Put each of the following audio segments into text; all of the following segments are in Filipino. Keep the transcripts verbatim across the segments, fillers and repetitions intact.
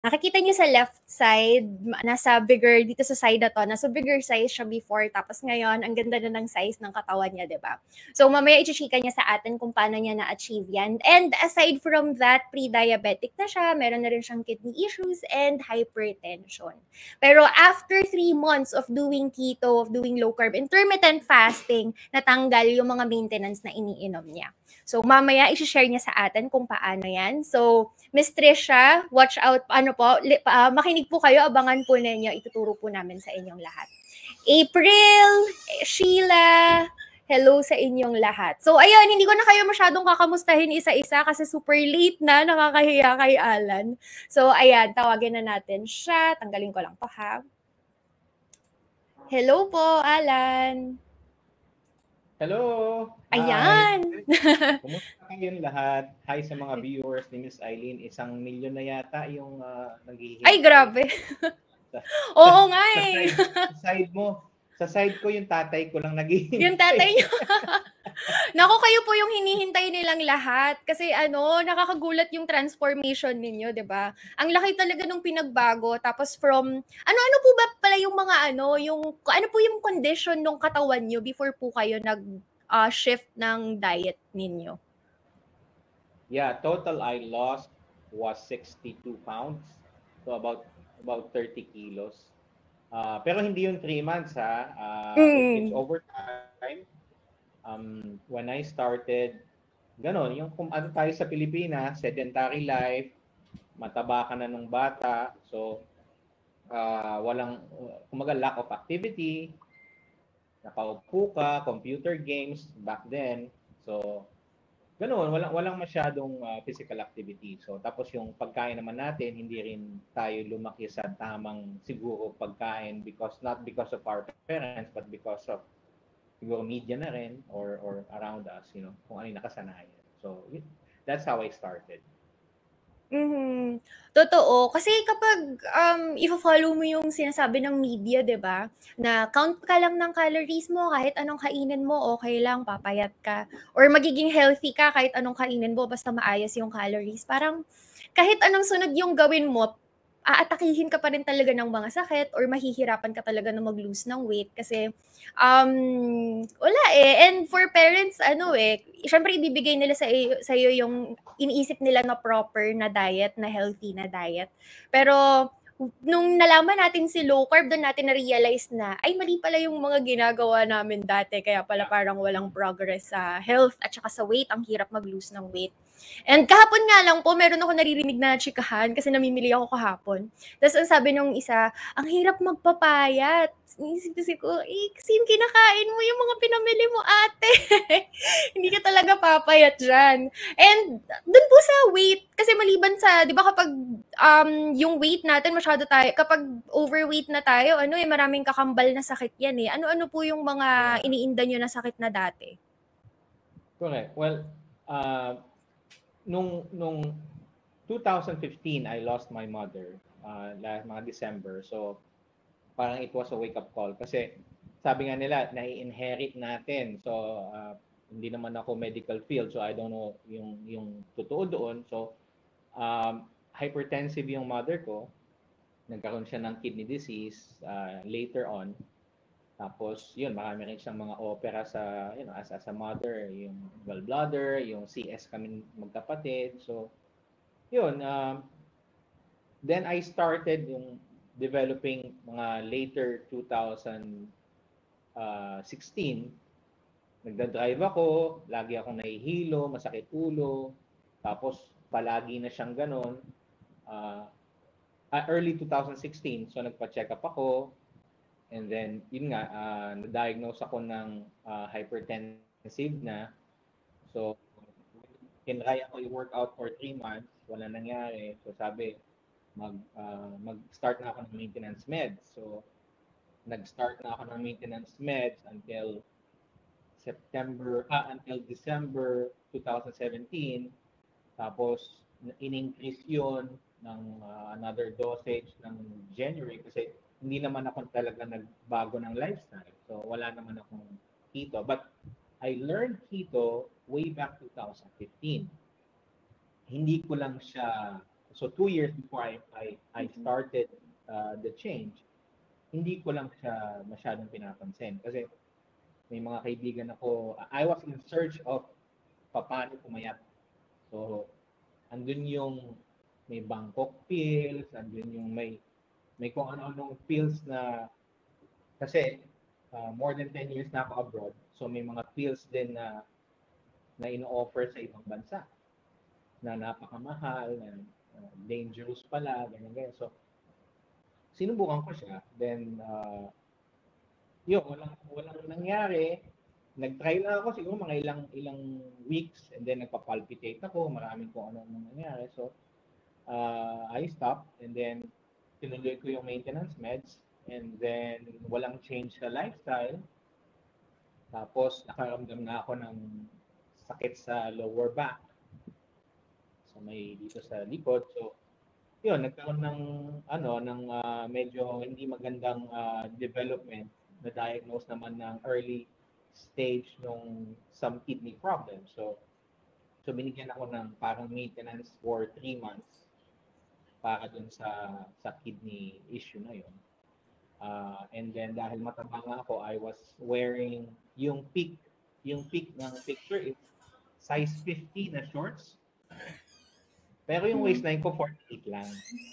Nakikita niyo sa left side, nasa bigger, dito sa side na to, nasa bigger size siya before, tapos ngayon, ang ganda na ng size ng katawan niya, di ba? So, mamaya i-chika niya sa atin kung paano niya na-achieve yan. And aside from that, pre-diabetic na siya, meron na rin siyang kidney issues and hypertension. Pero after three months of doing keto, of doing low carb, intermittent fasting, natanggal yung mga maintenance na iniinom niya. So, mamaya i-share niya sa atin kung paano yan. So, Miss Trisha, watch out, ano po, li, uh, makinig po kayo, abangan po ninyo, ituturo po namin sa inyong lahat. April, Sheila, hello sa inyong lahat. So, ayun, hindi ko na kayo masyadong kakamustahin isa-isa kasi super late na, nakakahiya kay Alan. So, ayan, tawagin na natin siya. Tanggalin ko lang to, ha? Hello po, Alan. Hello! Ayan! Hi. Kumusta kayong lahat? Hi sa mga viewers ni Miss Eileen. Isang milyon na yata yung uh, naghihintay. Ay, grabe. Oo nga eh. Sa side, sa side mo, sa side ko yung tatay ko lang naghihintay. Yung tatay niyo. Naku, kayo po yung hinihintay nilang lahat. Kasi ano, nakakagulat yung transformation ninyo, di ba? Ang laki talaga nung pinagbago. Tapos from, ano-ano po ba pala yung mga ano, yung, ano po yung condition ng katawan nyo before po kayo nag-shift uh, ng diet ninyo? Yeah, total I lost was sixty-two pounds. So about about thirty kilos. Uh, pero hindi yung three months ha. Uh, mm. it, it's over time. Um, when I started, ganon, yung kung ano tayo sa Pilipinas, sedentary life, mataba ka na nung bata, so uh, walang, kumaga lack of activity, nakaupo ka, computer games back then, so ganon, walang, walang masyadong uh, physical activity. So tapos yung pagkain naman natin, hindi rin tayo lumaki sa tamang siguro pagkain because not because of our parents, but because of siguro media na rin or or around us, you know, kung ano yung nakasanayan. So, that's how I started. Mm-hmm. Totoo. Kasi kapag um, i-follow mo yung sinasabi ng media, di ba? Na count ka lang ng calories mo, kahit anong kainin mo, okay lang, papayat ka. Or magiging healthy ka kahit anong kainin mo, basta maayos yung calories. Parang kahit anong sunod yung gawin mo, aatakihin ka pa rin talaga ng mga sakit or mahihirapan ka talaga na mag-lose ng weight kasi um, wala eh. And for parents, ano eh, syempre ibibigay nila sa iyo, sa iyo yung iniisip nila na proper na diet, na healthy na diet. Pero nung nalaman natin si low carb, doon natin na-realize na, ay mali pala yung mga ginagawa namin dati, kaya pala parang walang progress sa health at saka sa weight, ang hirap mag-lose ng weight. And kahapon nga lang po, meron ako naririnig na chikahan kasi namimili ako kahapon. Tapos ang sabi nung isa, ang hirap magpapayat. Isip-isip ko, eh, kasi yung kinakain mo yung mga pinamili mo, ate. Hindi ka talaga papayat dyan. And dun po sa weight, kasi maliban sa, di ba kapag um, yung weight natin masyado tayo, kapag overweight na tayo, ano eh, maraming kakambal na sakit yan eh. Ano-ano po yung mga yeah. iniinda nyo na sakit na dati? Correct. Well, uh, nung nung twenty fifteen I lost my mother uh last mga December. So parang it was a wake up call kasi sabi nga nila nai-inherit natin. So uh, hindi naman ako medical field, so I don't know yung yung totoo doon. So um hypertensive yung mother ko. Nagkaroon siya ng kidney disease uh, later on. Tapos, yun, marami rin siyang mga opera sa, you know, as, as a mother, yung gallbladder, yung C S kami magkapatid. So, yun. Um, then I started yung developing mga later twenty sixteen. Nagda-drive ako, lagi akong nahihilo, masakit ulo. Tapos, palagi na siyang ganon. Uh, early twenty sixteen, so nagpa-check up ako. And then, yun nga, uh, na-diagnose ako ng uh, hypertensive na. So, kinry ako i-workout for three months. Wala nangyari. So, sabi, mag, uh, mag-start na ako ng maintenance meds. So, nag-start na ako ng maintenance meds until September, ah, until December twenty seventeen. Tapos, in-increase yun ng uh, another dosage ng January kasi hindi naman ako talaga nagbago ng lifestyle. So, wala naman akong keto. But I learned keto way back twenty fifteen. Hindi ko lang siya so two years before I I, I started uh, the change, hindi ko lang siya masyadong pinapansin. Kasi may mga kaibigan ako, I was in search of paano pumayat. So, andun yung may Bangkok pills, andun yung may may kung ano-anong pills na kasi uh, more than ten years na ako abroad. So may mga pills din na na ino-offer sa ibang bansa na napakamahal, na uh, dangerous pala, ganyan ganyan. So sinubukan ko siya. Then uh, yun, walang walang nangyari. Nag-try lang ako siguro mga ilang ilang weeks and then nagpa-palpitate ako, maraming kung ano ano nangyari. So uh, I stopped and then tinuloy ko yung maintenance meds and then walang change sa lifestyle. Tapos nakaramdam na ako ng sakit sa lower back. So may dito sa likod. So yun, nagkaroon ng ano ng uh, medyo hindi magandang uh, development, na diagnose naman ng early stage nung some kidney problem. So so binigyan ako ng parang maintenance for three months para dun sa sa kidney issue na yun. Uh, and then dahil mataba nga ako, I was wearing yung peak yung peak ng picture is size fifty na shorts. Pero yung waistline ko forty-eight lang.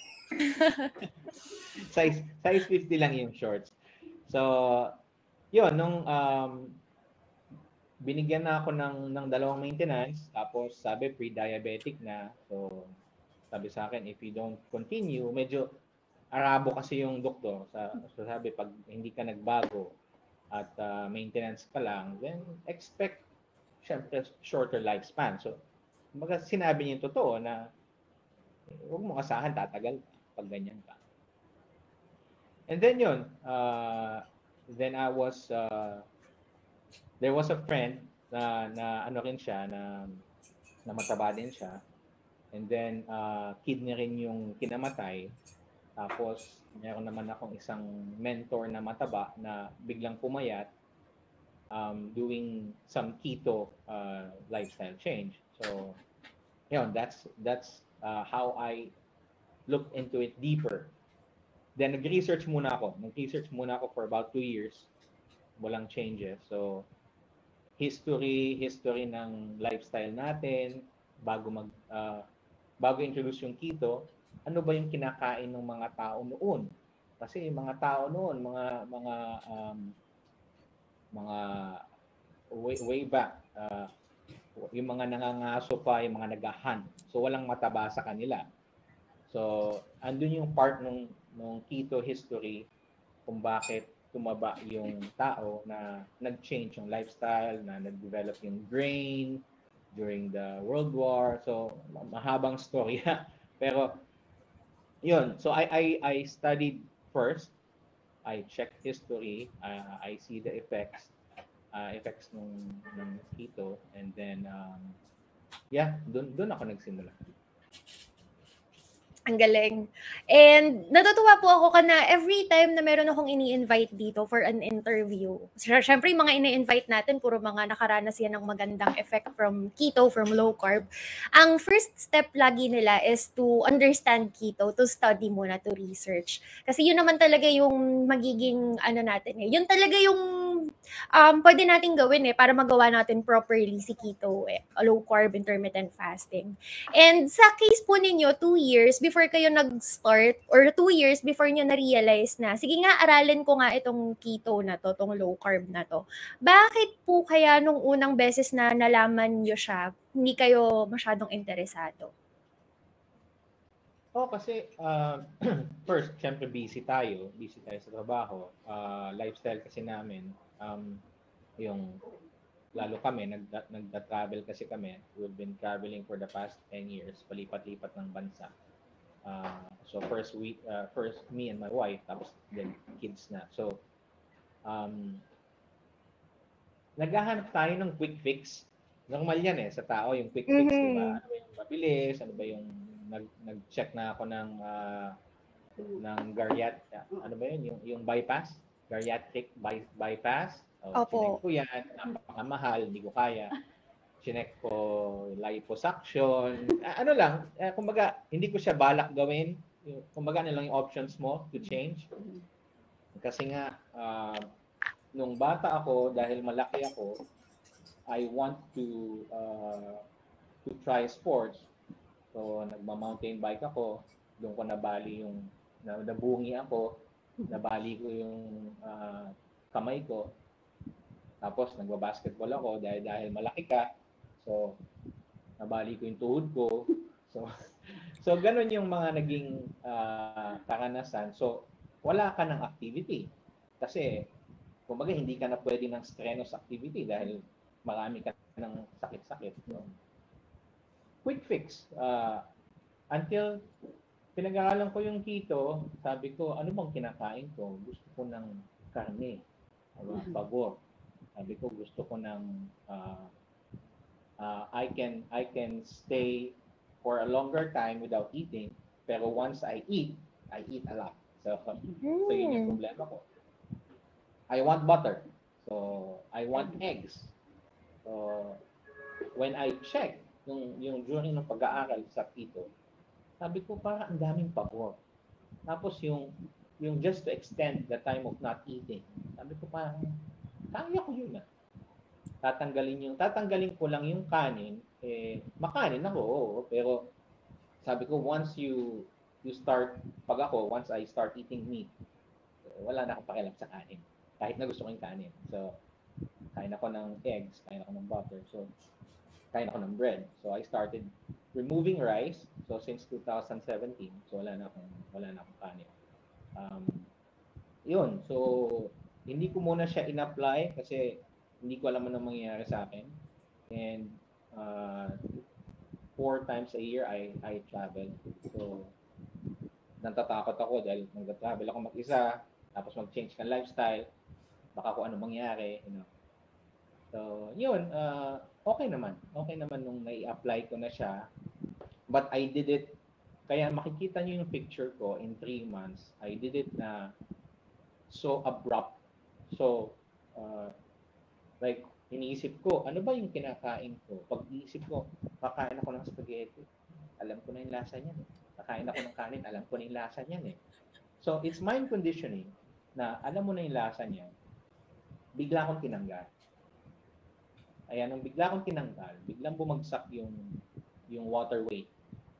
size size fifty lang yung shorts. So, yun, nung um, binigyan na ako ng ng dalawang maintenance, tapos sabi pre-diabetic na. So, sabi sa akin, if you don't continue, medyo Arabo kasi yung doktor. Sa, so sabi, pag hindi ka nagbago at uh, maintenance ka lang, then expect, syempre, shorter lifespan. So, mga sinabi niya yung totoo na huwag mo asahan, tatagal pag ganyan ka. And then yun, uh, then I was, uh, there was a friend na, na ano rin siya, na, na mataba din siya. And then, uh, kidney rin yung kinamatay. Tapos, meron naman akong isang mentor na mataba na biglang pumayat, um, doing some keto uh, lifestyle change. So, yun, that's, that's uh, how I looked into it deeper. Then, nag-research muna ako. Nag-research muna ako for about two years. Walang changes. So, history, history ng lifestyle natin, bago mag, uh, bago introduce yung keto, ano ba yung kinakain ng mga tao noon? Kasi yung mga tao noon, mga, mga, um, mga way, way back, uh, yung mga nangangaso pa, yung mga nag-hunt. So, walang mataba sa kanila. So, andun yung part ng, ng keto history kung bakit tumaba yung tao na nag-change yung lifestyle, na nag-develop yung brain during the World War. So, mahabang story. Pero, yun. So, I, I, I studied first. I checked history. Uh, I see the effects. Uh, effects ng, ng keto. And then, um, yeah, dun, dun ako nagsimula. Ang galing. And natutuwa po ako kana every time na meron akong ini-invite dito for an interview. Siyempre, yung mga ini-invite natin, puro mga nakaranas yan ng magandang effect from keto, from low carb. Ang first step lagi nila is to understand keto, to study muna, to research. Kasi yun naman talaga yung magiging, ano natin eh, yun talaga yung um, pwede natin gawin eh, para magawa natin properly si keto, eh, low carb, intermittent fasting. And sa case po ninyo, two years before kayo nag-start or two years before nyo na-realize na, sige nga, aralin ko nga itong keto na to, itong low carb na to. Bakit po kaya nung unang beses na nalaman nyo siya, hindi kayo masyadong interesado? Oh, kasi uh, first, syempre busy tayo. Busy tayo sa trabaho. Uh, lifestyle kasi namin, um, yung lalo kami, nagda- nagda-travel kasi kami. We've been traveling for the past ten years, palipat-lipat ng bansa. Uh, so first we uh, first me and my wife, tapos then kids na. So um naghahanap tayo ng quick fix. Normal yan eh sa tao yung quick fix, Mm-hmm. di ba? Ano ba yung mabilis, ano ba yung nag nag-check na ako ng uh, ng Gariat, ano ba yun, yung yung bypass, bariatric by, bypass. Oh, Opo. ko yan, napakamahal, hindi ko kaya. chinek ko liposuction, ano lang, eh, kumbaga, hindi ko siya balak gawin. Kumbaga, ano lang yung options mo to change. Kasi nga, uh, nung bata ako, dahil malaki ako, I want to uh, to try sports. So, nagma-mountain bike ako. Doon ko nabali yung, nabungi ako, nabali ko yung uh, kamay ko. Tapos, nagba-basketball ako dahil, dahil malaki ka. So, nabali ko yung tuhod ko. So, so ganun yung mga naging uh, karanasan. So, wala ka ng activity. Kasi, kumbaga, hindi ka na pwede ng strenuous activity dahil marami ka ng sakit-sakit. So, quick fix. Uh, until pinag-aaralan ko yung keto, sabi ko, ano bang kinakain ko? Gusto ko ng karne, bago. Sabi ko, gusto ko ng uh, uh, I can I can stay for a longer time without eating, pero once I eat, I eat a lot. So, so yun yung problema ko. I want butter. So, I want eggs. So, when I check yung, yung during ng pag-aaral sa keto, sabi ko, parang ang daming pabor. Tapos yung, yung just to extend the time of not eating, sabi ko parang, kaya ko yun ah. Tatanggalin yung, tatanggalin ko lang yung kanin, eh, makanin ako, oo, pero sabi ko, once you, you start, pag ako, once I start eating meat, wala na akong pakialam sa kanin. Kahit na gusto ko yung kanin. So, kain ako ng eggs, kain ako ng butter, so, kain ako ng bread. So, I started removing rice, so since two thousand seventeen, so wala na akong, wala na akong kanin. Um, yun, so, hindi ko muna siya in-apply kasi hindi ko alam anong mangyayari sa akin. And uh, four times a year, I I travel. So, natatakot ako dahil mag-travel ako mag-isa, tapos mag-change ka lifestyle, baka kung ano mangyari, you know. So, yun, uh, okay naman. Okay naman nung nai-apply ko na siya. But I did it, kaya makikita niyo yung picture ko in three months, I did it na so abrupt. So, uh, like, iniisip ko, ano ba yung kinakain ko? Pag iisip ko, kakain ako ng spaghetti, alam ko na yung lasa niyan. Kakain ako ng kanin, alam ko na yung lasa niyan eh. So, it's mind conditioning na alam mo na yung lasa niyan, bigla akong tinanggal. Ayan, nung bigla akong tinanggal, biglang bumagsak yung yung water weight.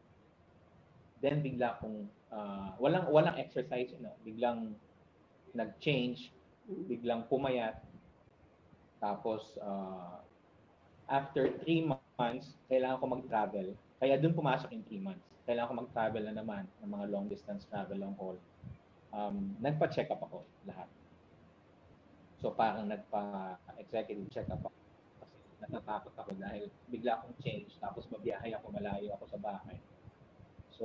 Then, bigla akong, uh, walang, walang exercise, you know, biglang nag-change, biglang pumayat. Tapos, uh, after three months, kailangan ko mag-travel. Kaya dun pumasok yung three months. Kailangan ko mag-travel na naman ng mga long distance travel, long haul. Um, nagpa-check up ako lahat. So, parang nagpa-executive check up ako. Kasi natatakot ako dahil bigla akong change. Tapos, mabiyahe ako, malayo ako sa bahay. So,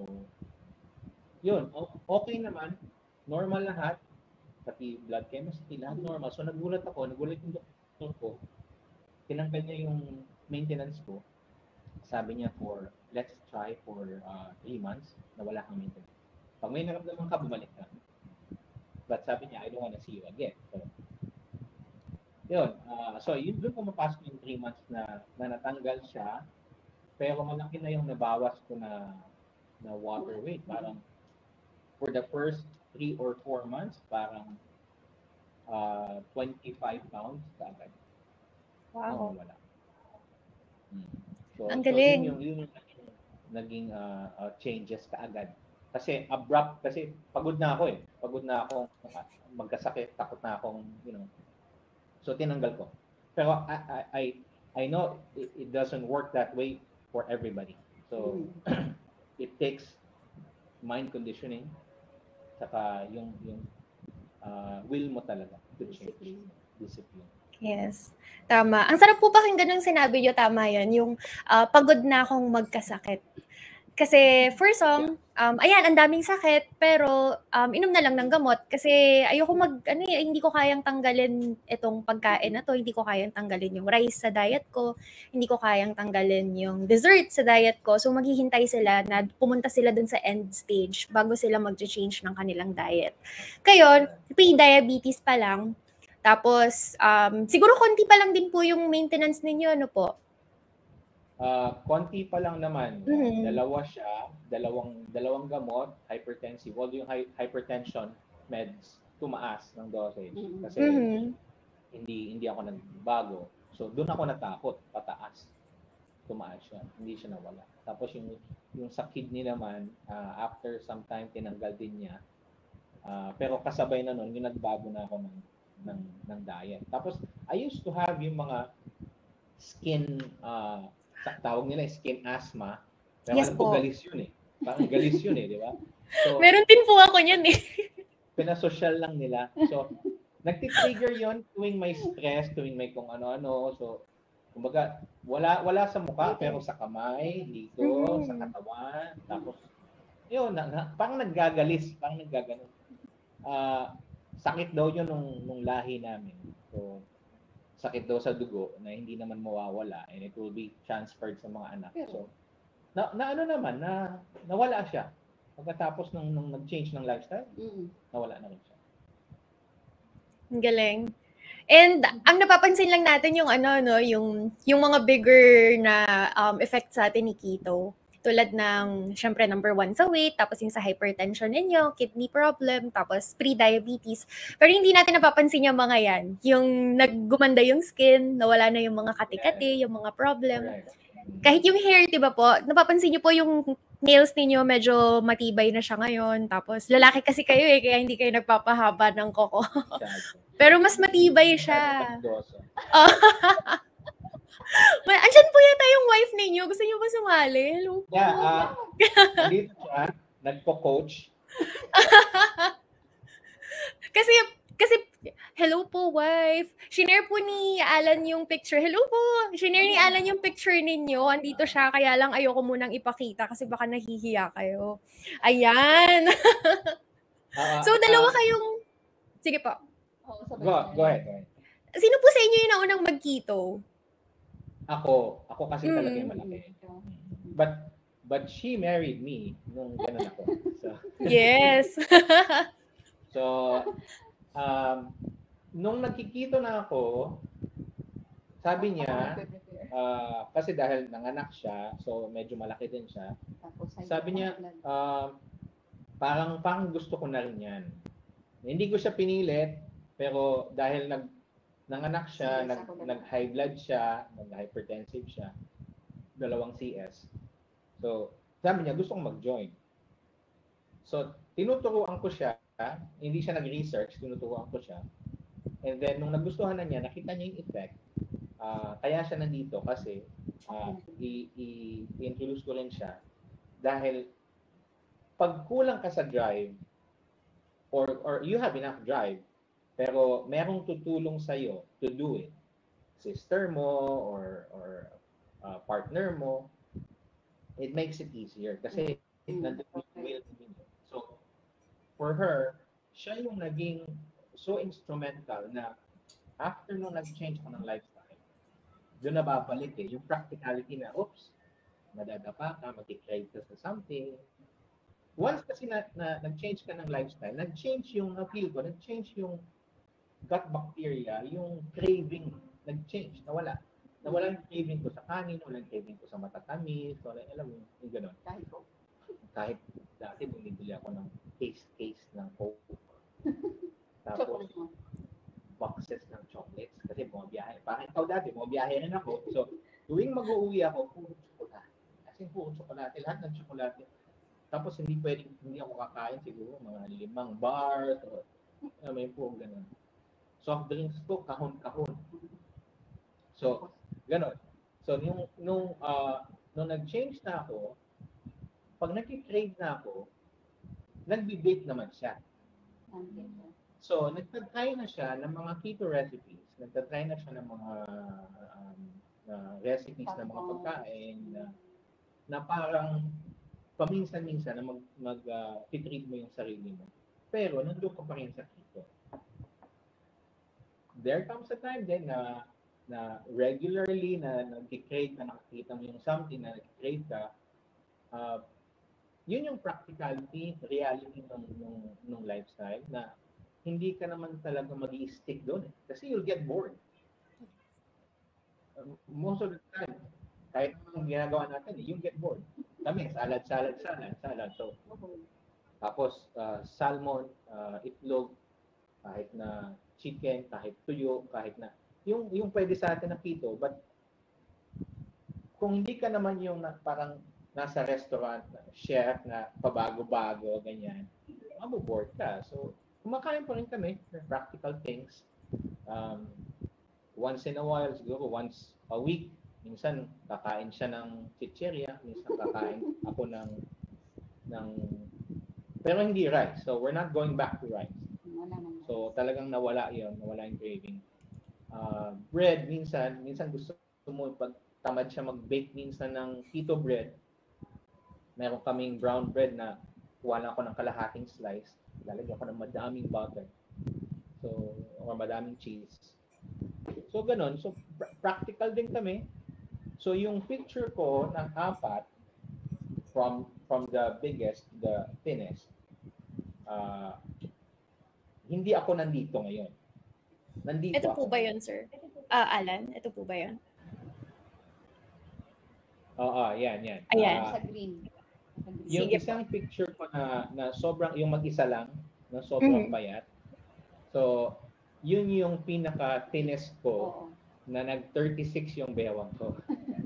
yun. Okay naman. Normal lahat. Pati blood chemistry, lahat normal. So, nagulat ako, nagulat yung doktor ko. Tinanggal niya yung maintenance ko. Sabi niya for, let's try for uh, three months na wala kang maintenance. Pag may naramdaman ka, bumalik ka. But sabi niya, I don't wanna see you again. So, yun. Uh, so, yun doon pumapasok yung three months na, na natanggal siya. Pero malaki na yung nabawas ko na, na water weight. Parang, for the first three or four months, parang uh, twenty-five pounds kaagad. Wow. No, wala. Hmm. So, ang so galing. yun yung, yun yung naging, naging uh, uh, changes kaagad. Kasi abrupt, kasi pagod na ako eh. Pagod na akong magkasakit, takot na akong, you know. So, tinanggal ko. Pero I, I, I, I know it, it doesn't work that way for everybody. So, mm. it takes mind conditioning, saka yung yung uh, will mo talaga to change. Discipline. Yes. Tama. Ang sarap po pakinggan ng sinabi niyo, tama yan, yung uh, pagod na akong magkasakit. Kasi for some, um, ayan, ang daming sakit, pero um, inom na lang ng gamot. Kasi ayoko mag, ano eh, hindi ko kayang tanggalin itong pagkain na to, hindi ko kayang tanggalin yung rice sa diet ko, hindi ko kayang tanggalin yung dessert sa diet ko. So maghihintay sila na pumunta sila dun sa end stage bago sila mag-change ng kanilang diet. Kayo, pre-diabetes pa lang, tapos um, siguro konti pa lang din po yung maintenance ninyo, ano po? Uh, konti pa lang naman. Mhm. Dalawa siya, dalawang dalawang gamot, hypertensive. Although yung hy- hypertension meds tumaas ng dosage kasi Mhm. hindi hindi ako nagbago. So doon ako natakot, pataas. Tumaas siya, hindi siya nawala. Tapos yung yung sa kidney naman, uh, after some time tinanggal din niya. Uh, pero kasabay na noon, yung nagbago na ako ng ng ng diet. Tapos I used to have yung mga skin uh, tawag nila skin asthma. Pero Yes alam ko po. galis yun eh. Parang galis yun eh, di ba? So, meron din po ako niyan eh. Pinasosyal lang nila. So, nagti-trigger yon tuwing may stress, tuwing may kung ano-ano. So, kumbaga, wala wala sa mukha pero sa kamay, dito, Mhm. sa katawan. Tapos, yun, na, na, parang naggagalis, parang naggaganon. Uh, sakit daw yun nung, nung lahi namin. So, sakit daw sa dugo na hindi naman mawawala and it will be transferred sa mga anak. So, na, na ano naman, na nawala siya. Pagkatapos nung, nung nag-change ng lifestyle, mm-hmm. nawala na rin siya. Ang galing. And ang napapansin lang natin yung ano no, yung yung mga bigger na um, effect sa atin ni keto. Tulad ng, syempre, number one sa weight, tapos yung sa hypertension ninyo, kidney problem, tapos pre-diabetes. Pero hindi natin napapansin yung mga yan. Yung naggumanda yung skin, nawala na yung mga kati-kati, yung mga problem. Kahit yung hair, di ba po, napapansin niyo po yung nails ninyo medyo matibay na siya ngayon. Tapos, lalaki kasi kayo eh, kaya hindi kayo nagpapahaba ng koko. Pero mas matibay siya. Oh. Andiyan po yata yung wife ninyo. Gusto niyo ba sumali? Hello po. Yeah, uh, dito siya, nagpo-coach. kasi, kasi, hello po, wife. Shinare po ni Alan yung picture. Hello po. Shinare ni Alan yung picture ninyo. Andito siya, kaya lang ayoko munang ipakita kasi baka nahihiya kayo. Ayan. uh, so, dalawa uh, kayong, sige po. Go, go ahead, go ahead. Sino po sa inyo yung naunang mag-keto? Ako. Ako kasi mm. talaga yung malaki. But, but she married me nung ganun ako. So, yes. so, um, nung nagkikito na ako, sabi niya, uh, kasi dahil nanganak siya, so medyo malaki din siya. Sabi niya, uh, parang parang gusto ko na rin yan. Hindi ko siya pinilit, pero dahil nag nanganak siya, nag, nag-high blood siya, nag-hypertensive siya, dalawang C S. So, sabi niya, gusto kong mag-join. So, tinuturuan ko siya, hindi siya nag-research, tinuturuan ko siya. And then, nung nagustuhan na niya, nakita niya yung effect. Uh, kaya siya nandito kasi uh, i-introduce ko rin siya. Dahil, pag kulang ka sa drive, or, or you have enough drive, pero merong tutulong sa iyo to do it. Sister mo or or uh, partner mo, it makes it easier kasi mm-hmm. nandun yung will niyo. So for her, siya yung naging so instrumental na after nung nag-change ko ng lifestyle, doon na babalik eh, yung practicality na, oops, madadapa ka, mag-crave ka sa something. Once kasi na, na nag-change ka ng lifestyle, nag-change yung, na-feel ko, nag-change yung gut bacteria, yung craving, nag-change, nawala. Nawala yung craving ko sa kanin, nawala yung craving ko sa matatamis, wala, alam mo, yung gano'n. Kahit ko. Kahit dati bumibili ako ng case-case ng Coke. Tapos, boxes ng chocolates kasi bumabiyahe. Parang ikaw dati, bumabiyahe rin ako. So, tuwing mag-uuwi ako, puro tsokolate. Kasi puro tsokolate, lahat ng tsokolate. Tapos, hindi pwedeng, hindi ako kakain siguro, mga limang bars, o, may puro gano'n. Soft drinks ko, kahon-kahon. So, gano'n. So, nung, nung, uh, nung nag-change na ako, pag nag-crave na ako, nag-bake naman siya. So, nagtatry na siya ng mga keto recipes. Nagtatry na siya ng mga um, uh, recipes ng mga pagkain na, na parang paminsan-minsan na mag, mag uh, titreat mo yung sarili mo. Pero, nandun ka pa rin sa keto. There comes a time din na na regularly na nag-crave ka, nakikita mo yung something na nag-crave ka, uh, yun yung practicality, reality ng, ng, ng lifestyle na hindi ka naman talaga mag-i-stick doon eh. Kasi you'll get bored. Uh, most of the time, Kahit ang ginagawa natin, eh, yung get bored. Kami, salad, salad, salad, salad. So, tapos, uh, salmon, uh, itlog, kahit na chicken, kahit tuyo, kahit na, yung, yung pwede sa atin na keto, but kung hindi ka naman yung na, parang nasa restaurant, chef na pabago-bago, ganyan, maboboard ka. So, kumakain pa rin kami ng practical things. Um, once in a while, siguro once a week, minsan kakain siya ng chicheria, minsan kakain ako ng ng pero hindi rice. So we're not going back to rice. So talagang nawala 'yon, nawala yung craving. Uh, bread minsan, minsan gusto mo pag tamad siya mag-bake minsan ng keto bread. Meron kaming brown bread na kuha lang ako ng kalahating slice, lalagyan ko ng madaming butter. So or madaming cheese. So ganun, so pr- practical din kami. So yung picture ko ng apat from from the biggest to the thinnest, uh, hindi ako nandito ngayon. Nandito Ito po ako. ba yun, sir? Ah, Alan, ito po ba yun? Oo, yan, yan. Ayan. Uh, Sa green. Sa green. yung Sige isang picture ko na, na sobrang, yung mag-isa lang, na sobrang Mhm. payat. So, yun yung pinaka-thinnest ko. Oo. Na nag thirty-six yung bewang ko.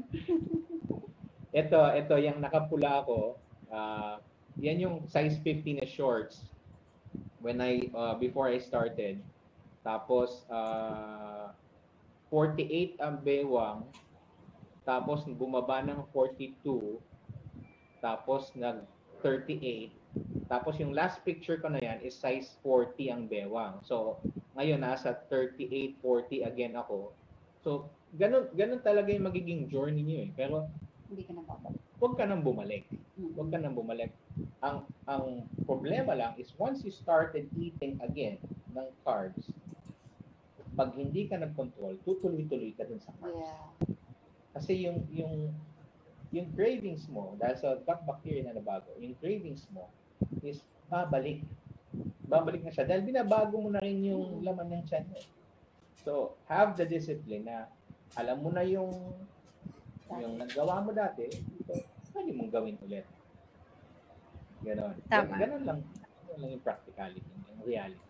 ito, ito yung nakapula ako. Uh, yan yung size fifty na shorts when I uh, before I started. Tapos uh, forty-eight ang bewang. Tapos bumaba ng forty-two. Tapos nag thirty-eight. Tapos yung last picture ko na yan is size forty ang bewang. So ngayon nasa thirty-eight, forty again ako. So, ganun, ganun talaga yung magiging journey niyo eh. Pero, hindi ka na babalik. Huwag ka nang bumalik. Huwag ka nang bumalik. Ang, ang problema lang is once you started eating again ng carbs, pag hindi ka nag-control, tutuloy-tuloy ka dun sa carbs. Yeah. Kasi yung, yung, yung cravings mo, dahil sa gut bacteria na nabago, yung cravings mo is babalik. Babalik na siya. Dahil binabago mo na rin yung laman ng tiyan mo. So, have the discipline na alam mo na yung yung nagawa mo dati, so, pwede mong gawin ulit. Ganon. Tama. Ganon lang. Ganon lang yung practicality, yung reality.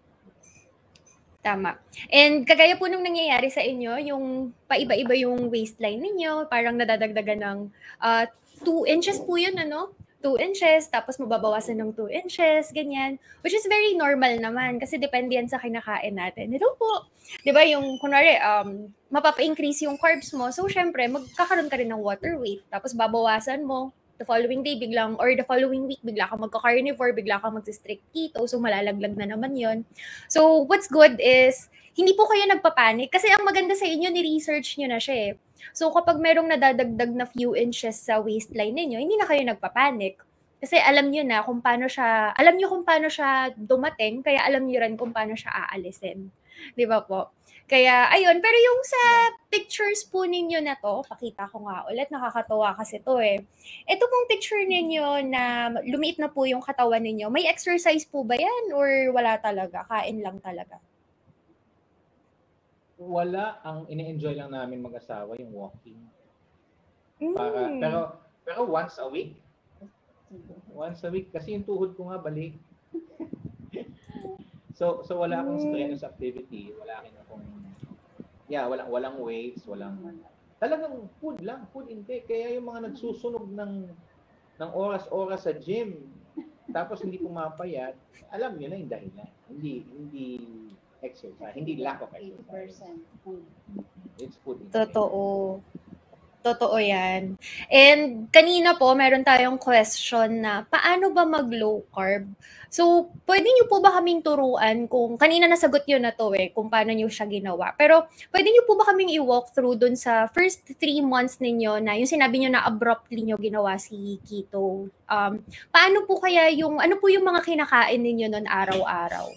Tama. And kagaya po nung nangyayari sa inyo, yung paiba-iba yung waistline ninyo, parang nadadagdagan ng uh, two inches po yun, ano? two inches, tapos mababawasan ng two inches, ganyan. Which is very normal naman kasi depende yan sa kinakain natin. Ito po, di ba yung, kunwari, um, mapapa-increase yung carbs mo. So, syempre, magkakaroon ka rin ng water weight. Tapos, babawasan mo. The following day, biglang, or the following week, bigla ka magka-carnivore, bigla ka mag-strict keto. So, malalaglag na naman yon. So, what's good is, hindi po kayo nagpapanik. Kasi ang maganda sa inyo, ni-research nyo na siya eh. So, kapag merong nadadagdag na few inches sa waistline ninyo, hindi na kayo nagpapanik. Kasi alam nyo na kung paano siya, alam nyo kung paano siya dumating, kaya alam nyo rin kung paano siya aalisin. Di ba po? Kaya, ayun. Pero yung sa pictures po ninyo na to, pakita ko nga ulit, nakakatawa kasi to eh. Ito pong picture ninyo na lumiit na po yung katawan ninyo, may exercise po ba yan or wala talaga? Kain lang talaga? Wala. Ang ine-enjoy lang namin mag-asawa yung walking. Mm. Para, pero, pero once a week. Once a week. Kasi yung tuhod ko nga balik. So, so wala akong strenuous activity. Wala akong akong, yeah, walang, walang weights, walang, talagang food lang, food intake. Kaya yung mga nagsusunog ng, ng oras-oras sa gym, tapos hindi pumapayat, alam nyo na yung dahilan. Hindi, hindi exercise, hindi lack of exercise. eighty percent food. It's food intake. Totoo. Totoo yan. And kanina po, meron tayong question na paano ba mag-low carb? So, pwede niyo po ba kaming turuan kung, kanina nasagot niyo na to eh, kung paano niyo siya ginawa. Pero, pwede niyo po ba kaming i-walk through dun sa first three months ninyo na yung sinabi niyo na abruptly niyo ginawa si keto? Um, paano po kaya yung, ano po yung mga kinakain ninyo nun araw-araw?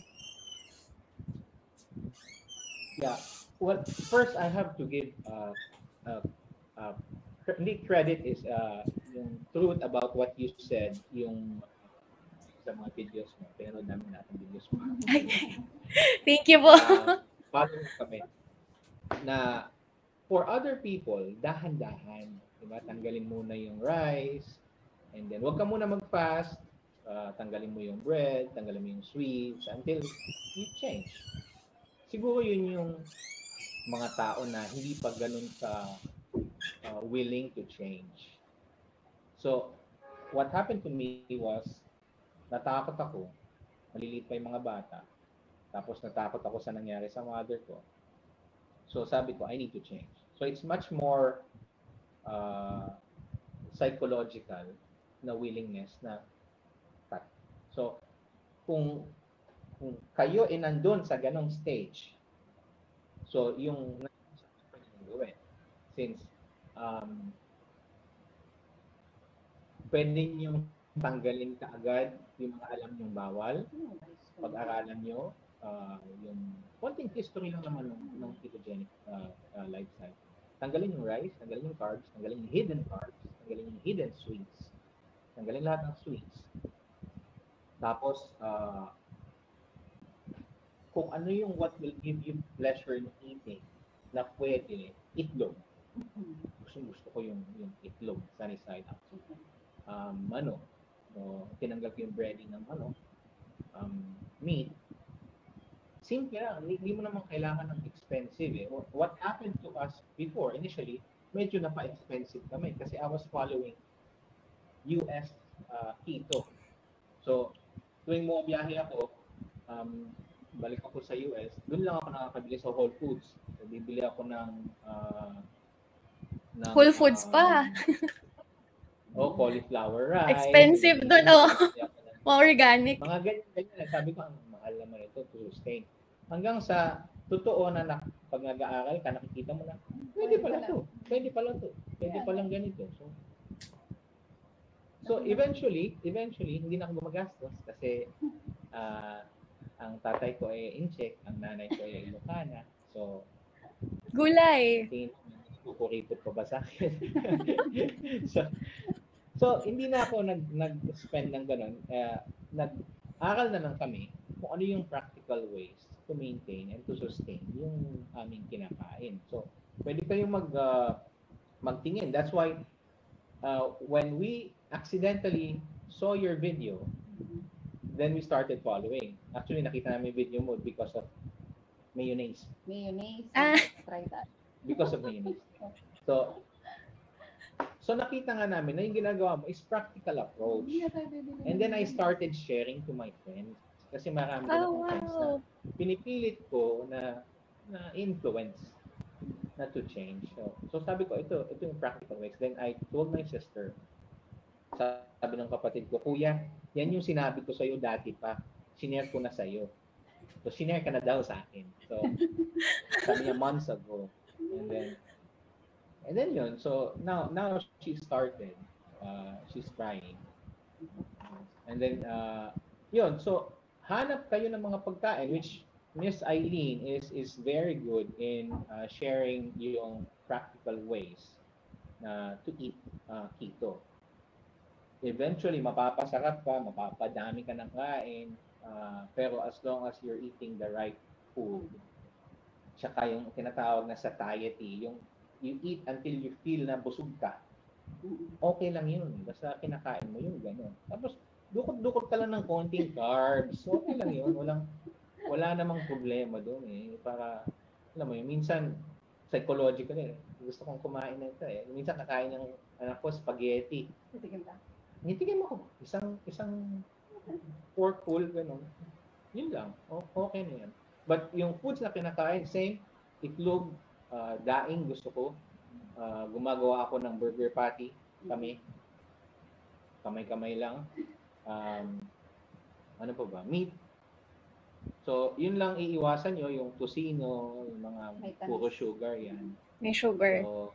Yeah. Well, first I have to give uh, uh, uh, hindi credit is uh, yung truth about what you said, yung sa mga videos mo. Pero dami natin videos mo. Thank you po. Uh, follow kami. Na for other people, dahan-dahan. You Diba? Tanggalin muna yung rice, and then wag ka muna mag-fast, uh, tanggalin mo yung bread, tanggalin mo yung sweets, until you change. Siguro yun yung mga tao na hindi pa ganun ka uh, willing to change. So, what happened to me was, natakot ako, maliliit pa yung mga bata, tapos natakot ako sa nangyari sa mother ko. So, sabi ko, I need to change. So, it's much more uh, psychological na willingness na cut. So, kung, kung kayo ay nandun sa ganong stage, so, yung gawin, since um, pwede nyo tanggalin kaagad yung mga alam nyong bawal, pag-aralan nyo, uh, yung konting history lang naman ng, ng ketogenic uh, uh, lifestyle. Tanggalin yung rice, tanggalin yung carbs, tanggalin yung hidden carbs, tanggalin yung hidden sweets, tanggalin lahat ng sweets. Tapos, uh, kung ano yung what will give you pleasure in eating na pwede, itlog. Gusto, gusto ko yung, yung itlog, sunny side up. Um, ano, o, tinanggal ko yung breading ng ano, um, meat. Simple lang, hindi mo naman kailangan ng expensive eh. What happened to us before, initially, medyo napa-expensive kami kasi I was following U S uh, keto. So, tuwing mo biyahe ako, um, balik ako sa U S, doon lang ako nakakabili sa Whole Foods. So, bibili ako ng, uh, ng Whole Foods uh, pa. Oh, cauliflower rice. Expensive doon, oh. Mga organic. Mga ganyan-ganyan. Sabi ko, ang mahal naman ito to sustain. Hanggang sa totoo na, na pag nag-aaral ka, nakikita mo na, pwede pala to. Pwede pala to. Pwede palang ganito. So, so eventually, eventually, hindi na ako gumagastos kasi uh, ang tatay ko ay Incheck, ang nanay ko ay Ilocana. So, gulay. Kukuripot pa ba sa akin? so, so, hindi na ako nag, nag-spend ng ganun. Uh, nag-aral na lang kami kung ano yung practical ways to maintain and to sustain yung aming kinakain. So, pwede kayong mag, uh, magtingin. That's why, uh, when we accidentally saw your video, then we started following. Actually, nakita namin video mo because of mayonnaise. Mayonnaise. Ah. Try that. Because of mayonnaise. So, so nakita nga namin na yung ginagawa mo is practical approach. And then I started sharing to my friends. Kasi marami din Oh, akong friends na wow. pinipilit ko na na influence na to change. So, so sabi ko, ito, ito yung practical ways. Then I told my sister, sabi ng kapatid ko, Kuya, yan yung sinabi ko sa'yo dati pa. Sinare ko na sa'yo. So, sinare ka na daw sa akin. So, sabi niya months ago. And then, and then yun. So, now, now she started. Uh, she's trying. And then, uh, yun. So, hanap kayo ng mga pagkain, which Miss Eileen is is very good in uh, sharing yung practical ways na to eat uh, keto. Eventually, mapapasarap ka, mapapadami ka ng kain, uh, pero as long as you're eating the right food, tsaka yung tinatawag na satiety, yung you eat until you feel na busog ka, okay lang yun. Basta kinakain mo yun, gano'n. Tapos, dukot-dukot ka lang ng konting carbs, okay lang yun. Walang, wala namang problema doon eh. Para, alam mo yun, minsan, psychological eh. Gusto kong kumain na ito eh. Minsan kakain ng anak ko, spaghetti. Titigil ka. Nitigim ako. Isang, isang pork full, gano'n. Yun lang. O, okay na yan. But yung foods na kinakain, same, itlog, uh, daing gusto ko. Uh, gumagawa ako ng burger patty kami. Kamay-kamay lang. Um, ano pa ba? Meat. So, yun lang iiwasan nyo, yung tocino, yung mga puro sugar, yan. May sugar. So,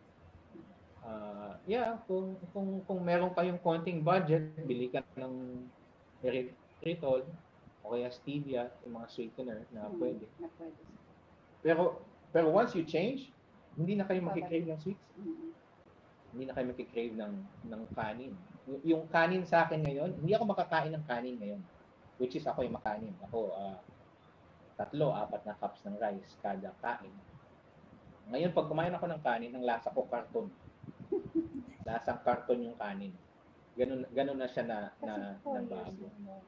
uh, yeah, kung, kung, kung meron kayong konting budget, bili ka ng erythritol, o kaya stevia, yung mga sweetener na Hmm, pwede. na pwede. Pero, pero once you change, hindi na kayo makikrave ng sweets. Mm. Hindi na kayo makikrave ng, ng kanin. Y- yung kanin sa akin ngayon, hindi ako makakain ng kanin ngayon. Which is ako yung makanin. Ako, uh, tatlo, apat na cups ng rice kada kain. Ngayon, pag kumain ako ng kanin, ang lasa ko karton. lasang karton yung kanin. Ganun, ganun na siya na, na, Kasi four na years bago. yung more.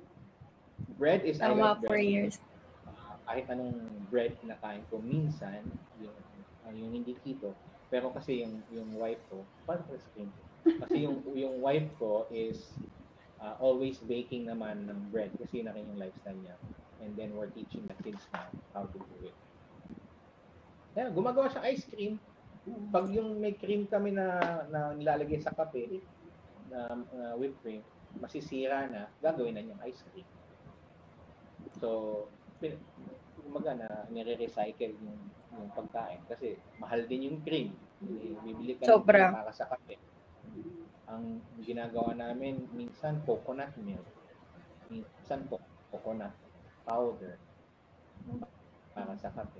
Bread is, I Tama, like four bread. years. Uh, kahit anong bread na kain ko, minsan, yung, uh, yung hindi keto, pero kasi yung, yung wife ko, paano ko explain? Kasi yung, yung wife ko is uh, always baking naman ng bread kasi yun na rin yung lifestyle niya. And then we're teaching the kids now how to do it. Yeah, gumagawa siya ice cream. Pag yung may cream kami na, na nilalagay sa kape, na uh, whipped cream, masisira na, gagawin na niyang ice cream. So, kumaga na nire-recycle yung, yung pagkain kasi mahal din yung cream. Bibili ka ng cream para sa kape. Ang ginagawa namin, minsan coconut milk, minsan po coconut powder para sa kape.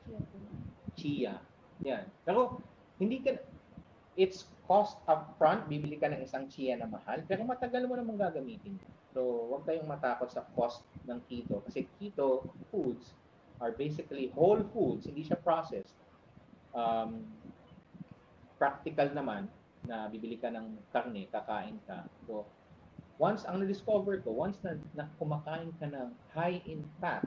Chia. Yan. Pero hindi ka, it's cost upfront, bibili ka ng isang chia na mahal, pero matagal mo namang gagamitin. So, huwag kayong matakot sa cost ng keto. Kasi keto foods are basically whole foods, hindi siya processed. Um, practical naman, na bibili ka ng karne, kakain ka. So, once, ang na-discover ko, once na, na kumakain ka ng high in fat,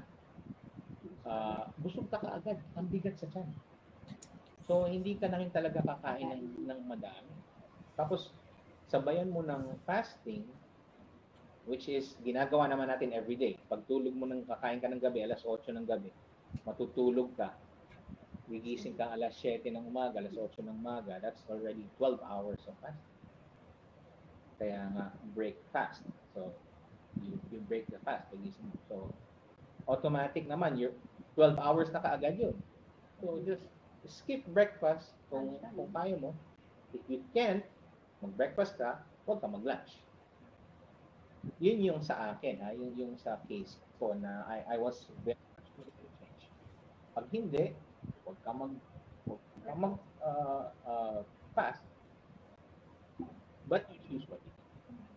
uh, busog ka kaagad, ang bigat sa tiyan. So, hindi ka na rin talaga kakain ng, ng madami. Tapos, sabayan mo ng fasting, which is, ginagawa naman natin everyday. Pagtulog mo ng kakain ka ng gabi, alas otso ng gabi, matutulog ka, gigising ka alas siyete ng umaga, alas otso ng umaga, that's already twelve hours of fasting. Kaya nga, break fast. So, you, you break the fast, pagising mo. So, automatic naman, you're twelve hours na kaagad yun. So, just skip breakfast kung, kung kaya mo. If you can't, mag-breakfast ka, huwag ka mag-lunch. Yun yung sa akin, ha? Yun yung sa case ko na I, I was very much to change. Pag hindi, huwag ka mag, huwag ka mag uh, uh, fast. But you choose what you do.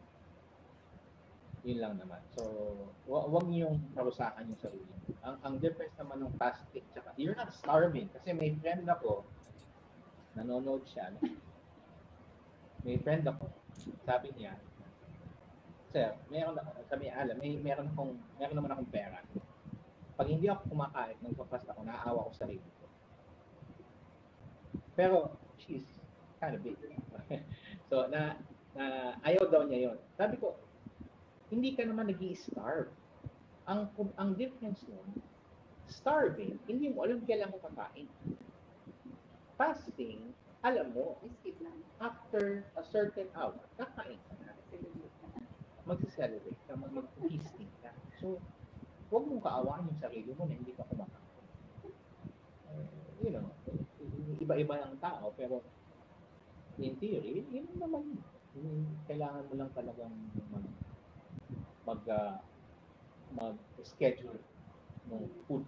Yun lang naman. So, huwag niyong parusakan yung sarili. Ang, ang difference naman ng fasting, tsaka, you're not starving. Kasi may friend ako, nanonood siya. May friend ako, sabi niya, sir, meron ako, sabi niya, alam, may meron akong, meron naman akong pera. Pag hindi ako kumakain, nagpa-fast ako, naaawa ko sa sarili ko. Pero, she's kind of big. So, na, na, ayaw daw niya yon. Sabi ko, hindi ka naman nag-i-starve. Ang, ang difference nun, starving, hindi mo alam kailan mo kakain. Fasting, alam mo, after a certain hour, kakain ka na. Mag-celebrate ka, mag-feasting ka. So, huwag mong kaawaan yung sarili mo na hindi ka kumakain. Uh, you know, iba-iba ang tao, pero in theory, yun naman, kailangan mo lang talagang mag, mag, uh, mag-schedule ng food.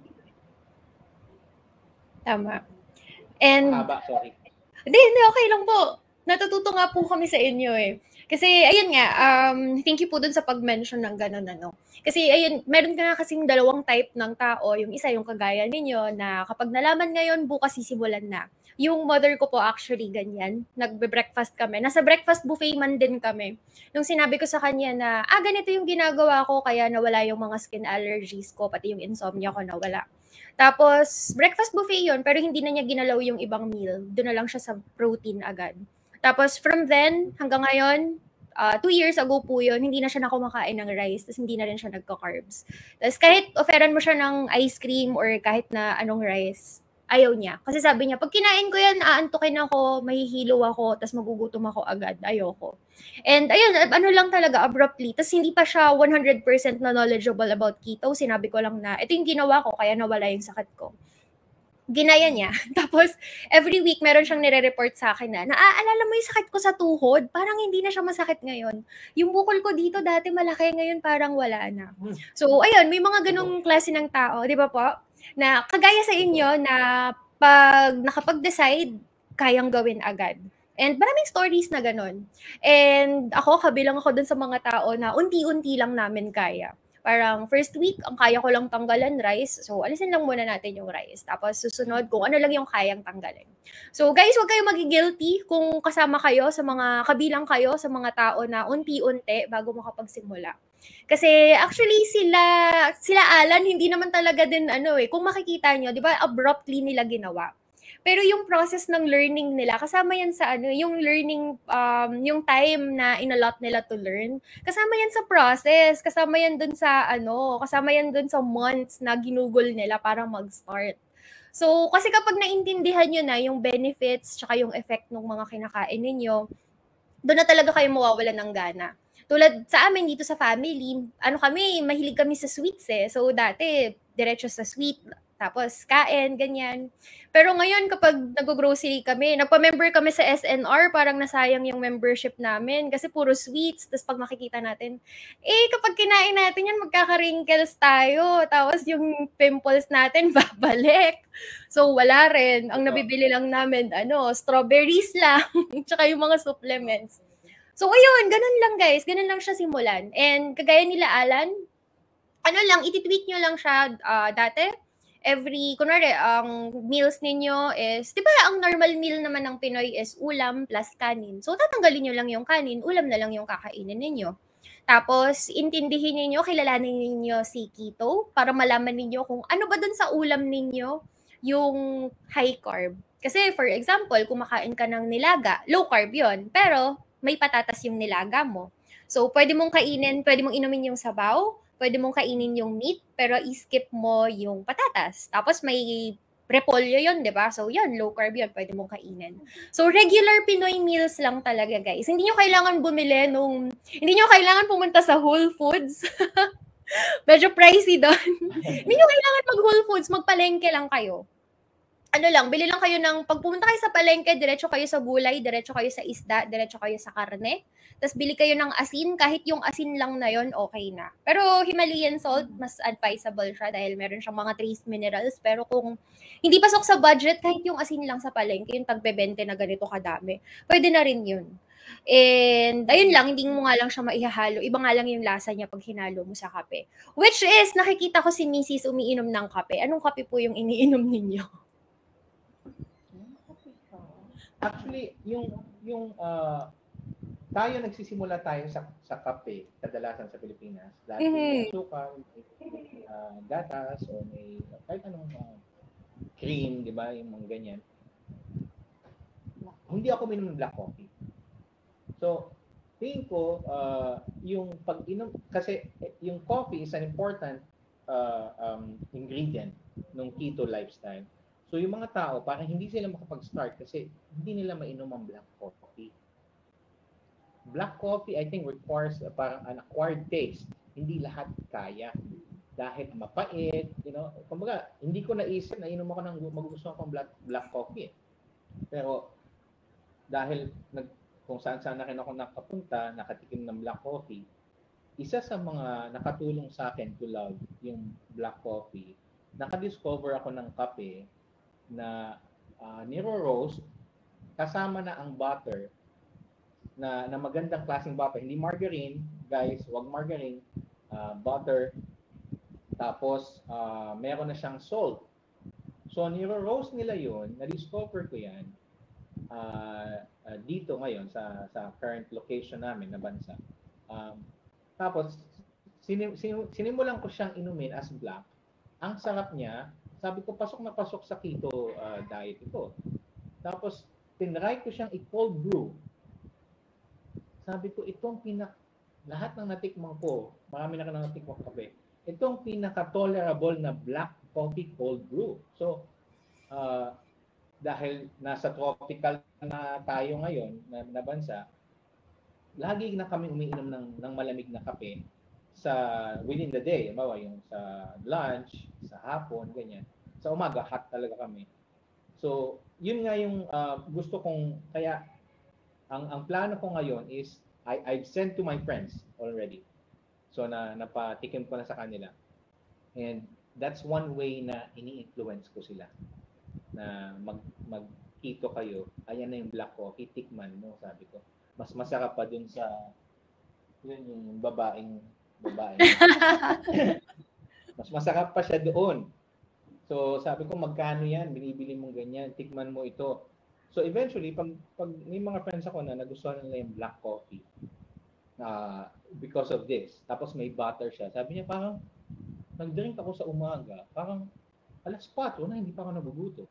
Tama. And, Mahaba, sorry. Hindi, hindi, okay lang po. Natututo nga po kami sa inyo eh. Kasi, ayun nga, um, thank you po dun sa pag-mention ng gano'n, ano. Kasi, ayun, meron ka nga kasing dalawang type ng tao. Yung isa, yung kagaya ninyo, na kapag nalaman ngayon, bukas sisimulan na. Yung mother ko po actually ganyan. Nagbe-breakfast kami. Nasa breakfast buffet man din kami. Nung sinabi ko sa kanya na, ah, ganito yung ginagawa ko, kaya nawala yung mga skin allergies ko, pati yung insomnia ko nawala. Tapos, breakfast buffet yun, pero hindi na niya ginalaw yung ibang meal. Doon na lang siya sa protein agad. Tapos, from then, hanggang ngayon, uh, two years ago po yun, hindi na siya nakumakain ng rice, tapos hindi na rin siya nagka-carbs. Tapos, kahit offeran mo siya ng ice cream or kahit na anong rice, ayaw niya. Kasi sabi niya, pag kinain ko yan, aantukin ako, mahihilo ako, tapos magugutom ako agad. Ayoko. And ayun, ano lang talaga, abruptly. Tapos hindi pa siya one hundred percent na knowledgeable about keto. Sinabi ko lang na, ito yung ginawa ko, kaya nawala yung sakit ko. Ginaya niya. Tapos, every week, meron siyang nire-report sa akin na, naaalala mo yung sakit ko sa tuhod? Parang hindi na siya masakit ngayon. Yung bukol ko dito, dati malaki, ngayon parang wala na. So, ayun, may mga ganong klase ng tao, di ba po? Na kagaya sa inyo na pag nakapag-decide, kayang gawin agad. And maraming stories na ganon. And ako, kabilang ako dun sa mga tao na unti-unti lang namin kaya. Parang first week, ang kaya ko lang tanggalan rice. So, alisin lang muna natin yung rice. Tapos, susunod kung ano lang yung kayang tanggalin. So, guys, huwag kayong magi-guilty kung kasama kayo sa mga, kabilang kayo sa mga tao na unti-unti bago makapagsimula. Kasi actually sila sila Alan hindi naman talaga din ano eh, kung makikita nyo, 'di ba, abruptly nila ginawa. Pero yung process ng learning nila, kasama yan sa ano, yung learning, um, yung time na inallot nila to learn, kasama yan sa process, kasama yan dun sa ano, kasama yan dun sa months na ginugol nila para mag-start. So, kasi kapag naintindihan nyo na yung benefits tsaka yung effect ng mga kinakain ninyo, doon na talaga kayo mawawalan ng gana. Tulad sa amin dito sa family, ano kami, mahilig kami sa sweets eh. So dati, diretso sa sweet, tapos kain, ganyan. Pero ngayon kapag nag-grocery kami, nagpa-member kami sa S N R, parang nasayang yung membership namin kasi puro sweets. Tapos pag makikita natin, eh kapag kinain natin yan, magkaka-wrinkles tayo. Tapos yung pimples natin, babalik. So wala rin. Ang nabibili lang namin, ano, strawberries lang. Tsaka yung mga supplements. So, ayun, ganun lang guys. Ganun lang siya simulan. And kagaya nila Alan, ano lang, iti-tweet nyo lang siya uh, dati. Every, kunwari, ang meals ninyo is, di ba ang normal meal naman ng Pinoy is ulam plus kanin. So, tatanggalin nyo lang yung kanin, ulam na lang yung kakainin ninyo. Tapos, intindihin ninyo, kilalanin ninyo si keto para malaman ninyo kung ano ba dun sa ulam ninyo yung high carb. Kasi, for example, kumakain ka ng nilaga, low carb yon, pero may patatas yung nilaga mo. So, pwede mong kainin, pwede mong inumin yung sabaw, pwede mong kainin yung meat, pero i-skip mo yung patatas. Tapos may repolyo yun, di ba? So, yun, low carb yun, pwede mong kainin. So, regular Pinoy meals lang talaga, guys. Hindi nyo kailangan bumili nung, hindi nyo kailangan pumunta sa Whole Foods. Medyo pricey doon. Hindi nyo kailangan mag-Whole Foods, magpalengke lang kayo. Ano lang, bili lang kayo ng, pag pumunta kayo sa palengke, diretso kayo sa gulay, diretso kayo sa isda, diretso kayo sa karne. Tapos bili kayo ng asin, kahit yung asin lang na yon okay na. Pero Himalayan salt, mas advisable siya dahil meron siyang mga trace minerals. Pero kung hindi pasok sa budget, kahit yung asin lang sa palengke, yung tagbebente na ganito kadami, pwede na rin yun. And ayun lang, hindi mo nga lang siya maihahalo. Iba nga lang yung lasa niya pag hinalo mo sa kape. Which is, nakikita ko si Missus umiinom ng kape. Anong kape po yung iniinom ninyo? Actually, yung yung uh, tayo nagsisimula tayo sa sa kape kadalasan sa Pilipinas dahil mm-hmm. may suka, may uh, gatas o may kahit anong uh, cream, di ba, yung mga ganyan. Hindi ako minom ng black coffee. So, tingin ko uh, yung pag-inom kasi yung coffee is an important uh, um, ingredient ng keto lifestyle. So, yung mga tao, parang hindi sila makapag-start kasi hindi nila mainom ang black coffee. Black coffee, I think, requires uh, parang an acquired taste. Hindi lahat kaya. Dahil mapait, you know. Kumbaga, hindi ko naisip na inom ako ng magugustuhan kong black, black coffee. Pero, dahil nag, kung saan-saan na rin ako nakapunta, nakatikim ng black coffee, isa sa mga nakatulong sa akin to love yung black coffee, nakadiscover ako ng kape na uh, niro-roast kasama na ang butter na, na magandang klaseng butter, hindi margarine, guys, wag margarine, uh, butter, tapos uh, meron na siyang salt. So niro-roast nila yun, na-discover ko yan uh, uh, dito ngayon sa sa current location namin na bansa. Um, tapos sinim, sinim, sinimulan ko siyang inumin as black. Ang sarap niya. Sabi ko, pasok na pasok sa keto uh, diet ito. Tapos, tinry ko siyang i-cold brew. Sabi ko, itong pinak... Lahat ng natikman ko, marami na ka nang natikman kape, itong pinaka-tolerable na black coffee cold brew. So, uh, dahil nasa tropical na tayo ngayon, na, na bansa, lagi na kami umiinom ng, ng malamig na kape sa within the day, bawa yung sa lunch, sa hapon, ganyan. Sa umaga, hot talaga kami. So, yun nga yung uh, gusto kong, kaya ang ang plano ko ngayon is I I've sent to my friends already. So na napatikim ko na sa kanila. And that's one way na ini-influence ko sila na mag mag-keto kayo. Ayan na yung black coffee, tikman mo, sabi ko. Mas masarap pa dun sa yun yung babaeng babae. Mas masarap pa siya doon. So, sabi ko, magkano yan? Binibili mong ganyan. Tikman mo ito. So, eventually, pag, pag may mga friends ako na nagustuhan nila yung black coffee uh, because of this, tapos may butter siya, sabi niya, parang, nag-drink ako sa umaga, parang, alas patro na, hindi pa ako nagugutom.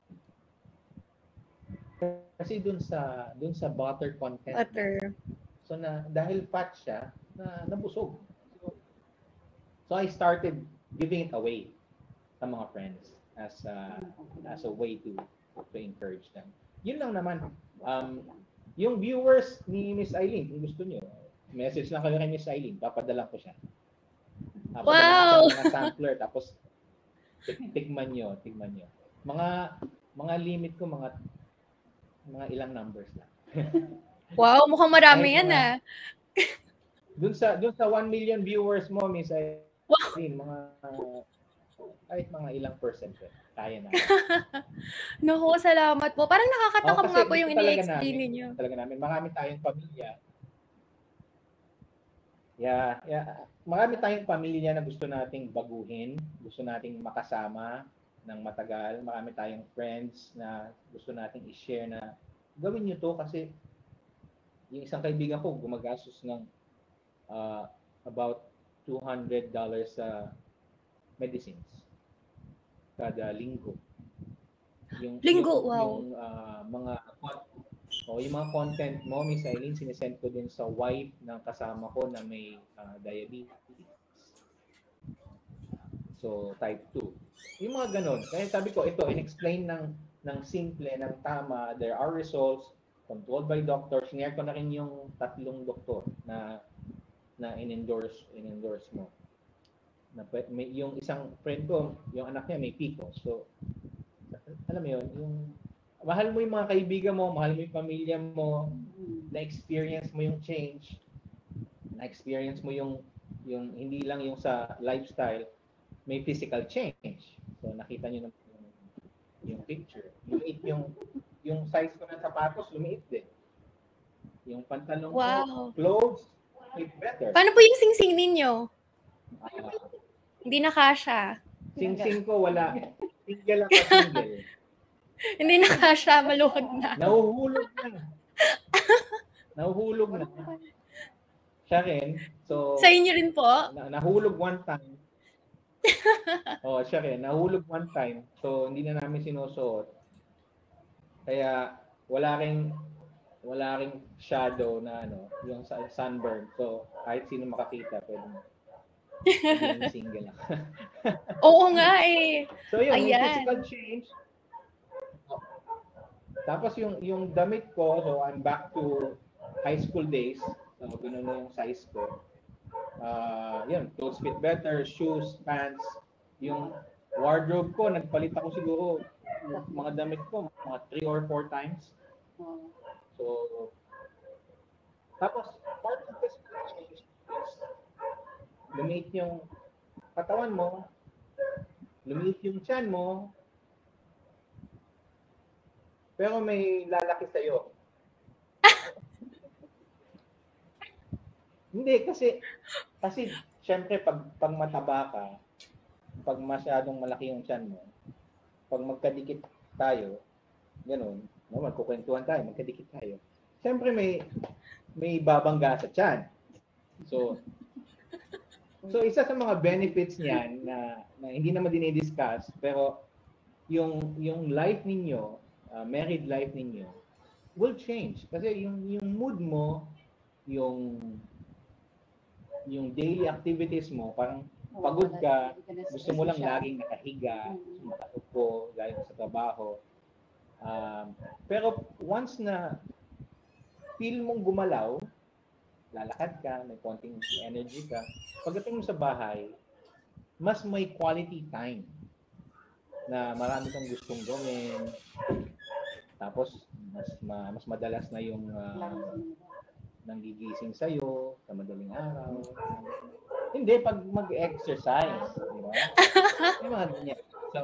Kasi dun sa, dun sa butter content. Butter. So, na, dahil fat siya, na, nabusog. So, so, I started giving it away sa mga friends as a, as a way to, to encourage them. Yun lang naman. Um, yung viewers ni Miss Eileen, kung gusto nyo, message lang kayo kay Miss Eileen, papadala ko siya. Uh, wow! Mga sampler, tapos tigman nyo, tigman nyo. Mga, mga limit ko, mga, mga ilang numbers lang. Wow, mukhang marami yan mga, ah. Dun sa, dun sa one million viewers mo, Miss Eileen, mga, kahit mga ilang percent, kaya na. Naku, salamat po. Parang nakakatakam oh, nga po yung ini-explain ini-explain ninyo. Talaga namin. Marami tayong pamilya. Yeah, yeah. Marami tayong pamilya na gusto nating baguhin, gusto nating makasama ng matagal. Marami tayong friends na gusto nating i-share na gawin niyo to kasi yung isang kaibigan ko gumagastos ng uh, about two hundred dollars sa medicines kada linggo. Yung linggo, yung, wow. Yung uh, mga o yung mga content mo, Miss Eileen, sinesend ko din sa wife ng kasama ko na may uh, diabetes. So, type two. Yung mga ganun. Kaya sabi ko, ito, in-explain ng, ng simple, ng tama, there are results, controlled by doctors. Sinare ko na rin yung tatlong doktor na na in-endorse, in-endorse mo. Na, may, yung isang friend ko, yung anak niya may P C O S. So, alam mo yun, yung mahal mo yung mga kaibigan mo, mahal mo yung pamilya mo, na-experience mo yung change, na-experience mo yung, yung hindi lang yung sa lifestyle, may physical change. So, nakita nyo naman yung, yung picture. Lumiit yung, yung size ko ng sapatos, lumiit din. Yung pantalong wow. ko, clothes, fit better. Paano po yung sing-sing ninyo? Uh, hindi na kasha. Sing-sing ko, wala. Single ako, single. Hindi na kasha, maluhod na. Nahuhulog na. Nahuhulog na. Siya rin. So, sa inyo rin po? Na, nahulog one time. Oh, siya rin. Nahulog one time. So, hindi na namin sinusuot. Kaya, wala ring wala ring shadow na ano, yung sunburn. So, kahit sino makakita, pwede mo. Hindi single lang. Oo nga eh. So, yun, yung ayan. physical change. Tapos yung yung damit ko, so I'm back to high school days. So, ganun na yung size ko. Uh, yun, clothes fit better, shoes, pants. Yung wardrobe ko, nagpalit ako siguro mga damit ko, mga three or four times. So, tapos, part of this change is lumiit yung katawan mo, lumiit yung tiyan mo, pero may lalaki sa'yo. Hindi, kasi, kasi, syempre, pag, pag mataba ka, pag masyadong malaki yung tiyan mo, pag magkadikit tayo, gano'n, no, magkukwentuhan tayo, magkadikit tayo. Syempre, may, may babangga sa tiyan. So, so isa sa mga benefits niyan na, na hindi naman dinidiscuss, pero yung, yung life ninyo, uh, married life ninyo, will change. Kasi yung, yung mood mo, yung yung daily activities mo, parang pagod ka, gusto mo lang laging nakahiga, makatupo, galing sa trabaho. Um, pero once na feel mong gumalaw, lalakad ka, may konting energy ka, pagdating mo sa bahay, mas may quality time na marami kang gustong gawin. Tapos, mas, ma, mas madalas na yung uh, nanggigising sa'yo sa madaling araw. Hindi, pag mag-exercise, di ba? Yung mga ganyan. So,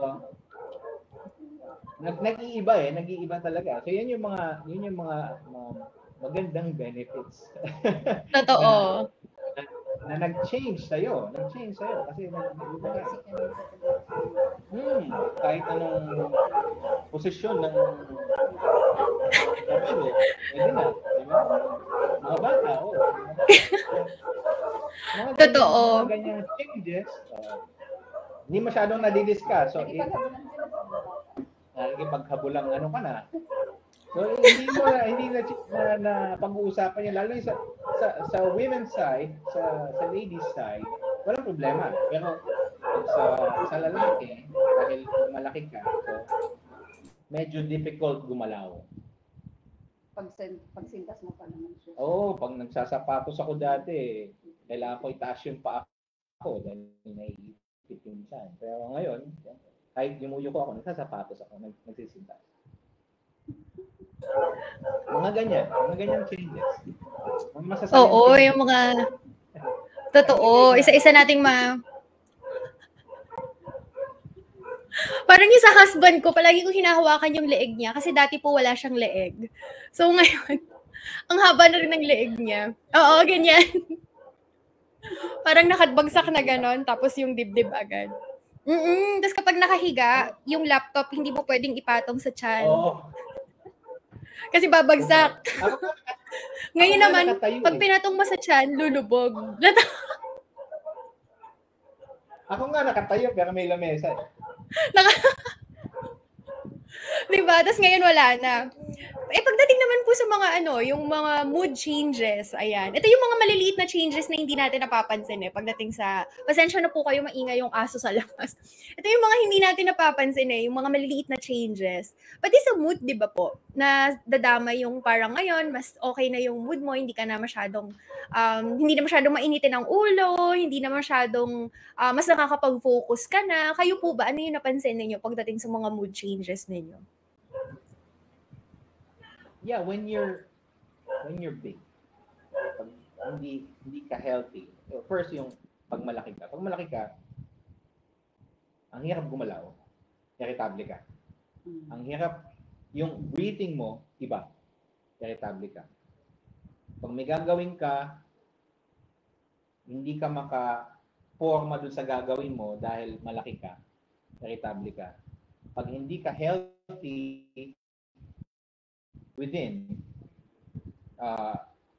nag nag-iiba eh, nag-iiba talaga. So, yan yung mga, yun yung mga, mga magandang benefits. Totoo. na, na nag-change sa'yo. Nag-change sa'yo kasi nag-iba ka. Hmm, kahit anong posisyon ng trabaho, pwede na. Diba? Mga bata, oo. Oh, mga ganyan, Totoo. mga ganyang changes, uh, hindi masyadong nadidiscuss. So, it, nakikipaghabulang ano ka na. So, hindi mo na, hindi na, na, na pag-uusapan yan. Lalo sa, sa, sa women's side, sa, sa ladies side, walang problema. Pero sa, sa lalaki, dahil malaki ka, so, medyo difficult gumalaw. Pag, pagsintas mo pa naman siya. Oo, oh, pag nagsasapatos ako dati, kailangan ko itaas yung paa ako dahil naiipit yung tiyan. Pero ngayon, kahit yumuyo ko ako, nagsasapatos ako, nagsisintas. Mga ganyan, mga ganyan changes. Mga masasabi. Oo, changes. Yung mga totoo, isa-isa nating ma Parang yung sa husband ko, palagi ko hinahawakan yung leeg niya kasi dati po wala siyang leeg. So ngayon, ang haba na rin ng leeg niya. Oo, ganyan. Parang nakatbagsak na ganon, tapos yung dibdib agad. Mm-mm. Tapos kapag nakahiga, yung laptop, hindi mo pwedeng ipatong sa tiyan. Oo. Kasi babagsak. Ako, ngayon ako naman, nakatayo, pag eh. pinatong mo sa tiyan, lulubog. Ako nga nakatayo, pero may lamesa. Naka... diba? Tapos ngayon wala na. Eh, pagdating naman po sa mga ano, yung mga mood changes, ayan. Ito yung mga maliliit na changes na hindi natin napapansin eh. Pagdating sa, pasensya na po kayo, maingay yung aso sa labas. Ito yung mga hindi natin napapansin eh, yung mga maliliit na changes. Pati sa mood, di ba po, na dadama yung parang ngayon, mas okay na yung mood mo, hindi ka na masyadong, um, hindi na masyadong mainitin ang ulo, hindi na masyadong, uh, mas nakakapag-focus ka na. Kayo po ba, ano yung napansin ninyo pagdating sa mga mood changes ninyo? Yeah, when you're when you're big, pag hindi hindi ka healthy. So first yung pag malaki ka. Pag malaki ka, ang hirap gumalaw. Irritable ka. Ang hirap yung breathing mo iba. Irritable ka. Pag may gagawin ka, hindi ka maka-forma dun sa gagawin mo dahil malaki ka. Irritable ka. Pag hindi ka healthy within, uh,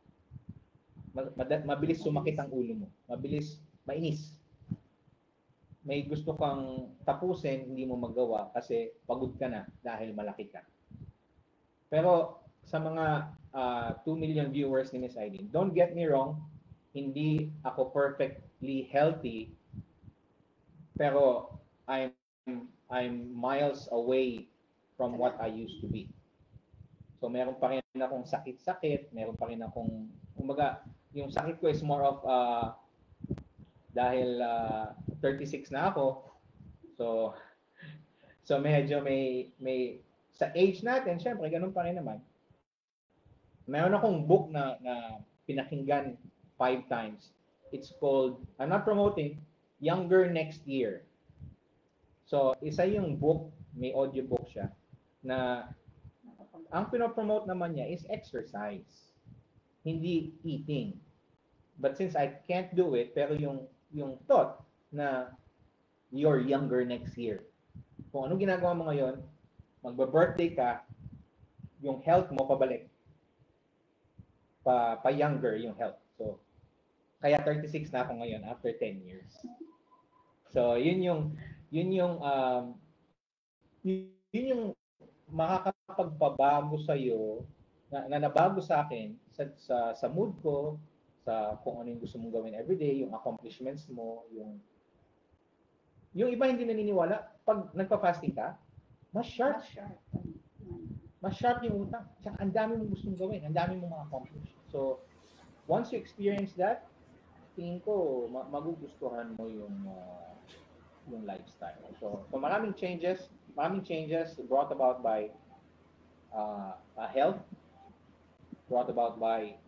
mabilis sumakit ang ulo mo. Mabilis mainis. May gusto kang tapusin, hindi mo magawa kasi pagod ka na dahil malaki ka. Pero sa mga uh, two million viewers ni Miss Aileen, don't get me wrong, hindi ako perfectly healthy, pero I'm I'm miles away from what I used to be. So meron pa rin akong sakit-sakit, meron pa rin akong, kumbaga, yung sakit ko is more of, uh, dahil uh, thirty-six na ako, so, so medyo may, may, sa age natin, syempre, ganun pa rin naman. Meron akong book na, na pinakinggan five times. It's called, I'm not promoting, Younger Next Year. So, isa yung book, may audiobook siya, na ang pinopromote naman niya is exercise, hindi eating. But since I can't do it, pero yung yung thought na you're younger next year. Kung anong ginagawa mo ngayon, magba-birthday ka, yung health mo pabalik. Pa, pa younger yung health. So, kaya thirty-six na ako ngayon after ten years. So, yun yung yun yung um, yun yung makakapagpabago sa iyo na, na nabago sa akin sa, sa sa mood ko, sa kung ano yung gusto mong gawin everyday, yung accomplishments mo, yung yung iba hindi naniniwala pag nagpa-fasting ka, mas sharp siya. Mas sharp yung utak. Tsaka ang dami mong gustong gawin, ang dami mong ma-accomplish. So, once you experience that, tingin ko ma- magugustuhan mo yung uh, yung lifestyle. So, so maraming changes Maraming changes brought about by uh, uh, health, brought about by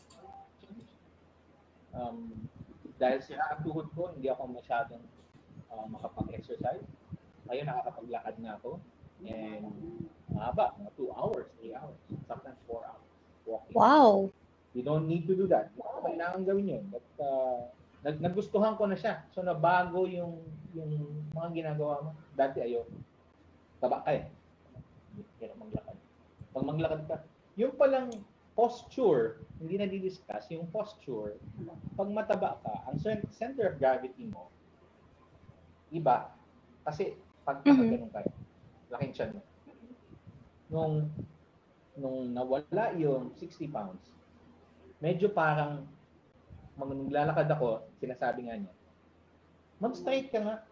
um, dahil sira ang tuhod ko, hindi ako masyadong uh, makapag-exercise. Ngayon nakakapaglakad na ako, and mahaba, mga two hours, three hours, sometimes four hours walking. Wow! You don't need to do that. Kailangan gawin yun. But uh, nag nagustuhan ko na siya. So nabago yung yung mga ginagawa mo. Dati ayo. Taba ka eh. Hirap maglakad. Pag maglakad ka, yung palang posture, hindi na di-discuss, yung posture, pag mataba ka, ang center of gravity mo, iba. Kasi pag nakaganon ka, laking tiyan mo. Nung, nung nawala yung sixty pounds, medyo parang, mag naglalakad ako, sinasabi nga niya, mag-straight ka nga.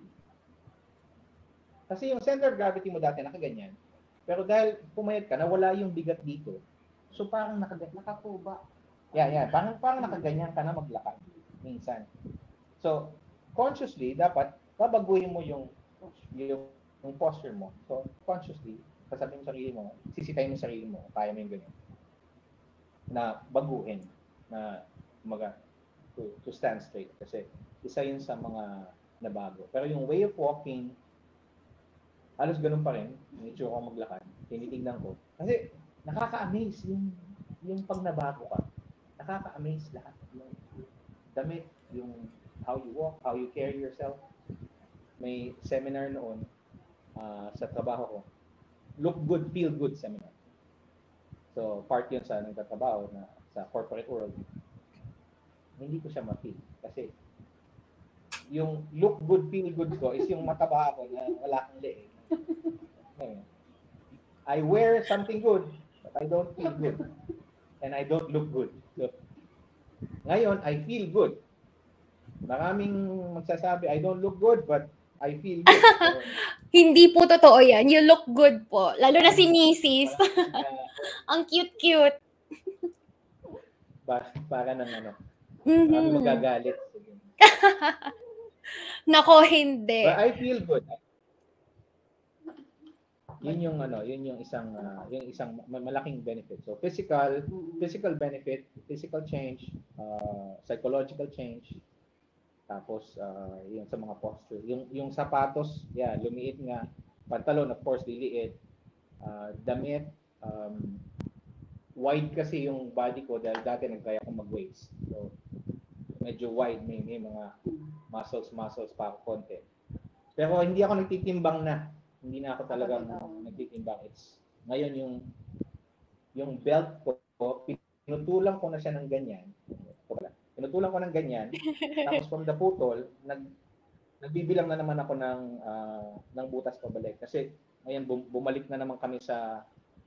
Kasi yung center of gravity mo dati nakaganyan. Pero dahil pumayat ka, nawala yung bigat dito. So parang nakaganyan. Nakakuba. Yeah, yeah. Parang, parang nakaganyan ka na maglakad. Minsan. So, consciously, dapat babaguhin mo yung, yung, yung posture mo. So, consciously, sasabihin mo sarili mo, sisitayin mo sarili mo, kaya mo yung ganyan. Na baguhin. Na, umaga, to, to stand straight. Kasi, isa yun sa mga nabago. Pero yung way of walking, halos ganun pa rin, yung itsura ko maglakad, tinitignan ko. Kasi nakaka-amaze yung, yung pag nabago ka. Nakaka-amaze lahat. Yung damit, yung how you walk, how you carry yourself. May seminar noon uh, sa trabaho ko. Look good, feel good seminar. So, part yun sa nagtatrabaho na sa corporate world. Hindi ko siya ma-feel. Kasi yung look good, feel good ko is yung mataba ako na wala kang leeg. I wear something good, but I don't feel good. And I don't look good. So, ngayon, I feel good. Maraming magsasabi, I don't look good, but I feel good. So, hindi po totoo yan. You look good po. Lalo na si Missus Ang cute-cute. Para, para ng ano. Mm-hmm. Marami magagalit. Nako, hindi. But I feel good. Yun yung ano, yun yung isang uh, yung isang malaking benefit. So physical, physical benefit, physical change, uh, psychological change. Tapos uh, yung sa mga posture, yung yung sapatos, yeah, lumiit nga. Pantalon of course liliit. Uh, damit, um, wide kasi yung body ko dahil dati nagkaya ko mag-waist. So medyo wide, may, may mga muscles muscles pa ako konti. Pero hindi ako nagtitimbang na. Hindi na ako talagang nagtitimbang. It's ngayon yung yung belt ko, pinutulan ko na siya ng ganyan. Pinutulan ko ng ganyan. Tapos from the putol, nag nagbibilang na naman ako ng uh, ng butas pabalik kasi ngayon bumalik na naman kami sa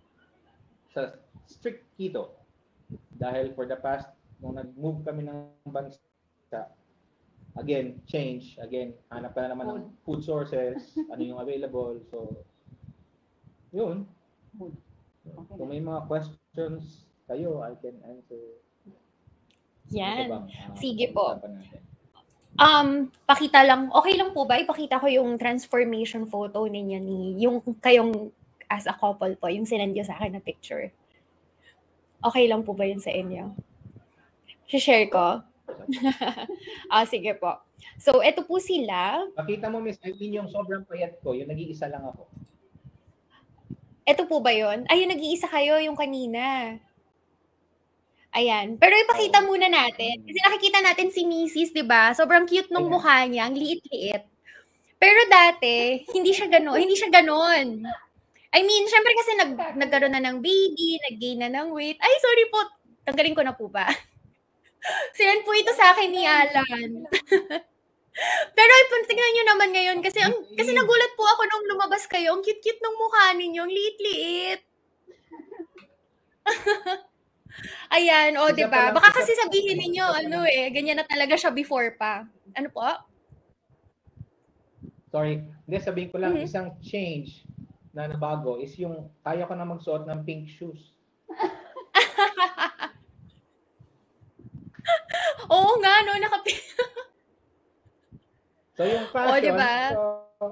sa strict keto. Dahil for the past nung nag-move kami ng bansa, again, change. Again, hanap ka na naman ng food sources, ano yung available. So, yun. Okay. Kung may mga questions kayo, I can answer. Yan. Bang, uh, sige po. Um, pakita lang, okay lang po ba? Ipakita ko yung transformation photo ninyo ni, yung kayong as a couple po, yung sinend nyo sa akin na picture. Okay lang po ba yun sa inyo? Share ko? ah, sige po. So, eto po sila. Pakita mo, Miss Eileen, yung sobrang payat ko. Yung nag-iisa lang ako. Eto po ba yun? Ay, yung nag-iisa kayo, yung kanina. Ayan. Pero ipakita oh. muna natin. Kasi nakikita natin si Missus, di ba? Sobrang cute nung Ayan. Mukha niya. Ang liit-liit. Pero dati, hindi siya gano'n. Hindi siya gano'n. I mean, syempre kasi nag, nagkaroon na ng baby, nag-gain na ng weight. Ay, sorry po. Tanggalin ko na po ba? Sinend po ito sa akin ni Alan. Pero tingnan nyo naman ngayon kasi ang, kasi nagulat po ako nung lumabas kayo. Ang cute-cute ng mukha ninyo, ang liit-liit. Ayan, o oh, 'di ba? Baka kasi sabihin niyo ano eh, ganyan na talaga siya before pa. Ano po? Sorry, hindi sabihin ko lang mm-hmm. isang change na nabago is yung kaya ko na magsuot ng pink shoes. Oo nga, no? Naka- so, yung fashion, oh, diba? So,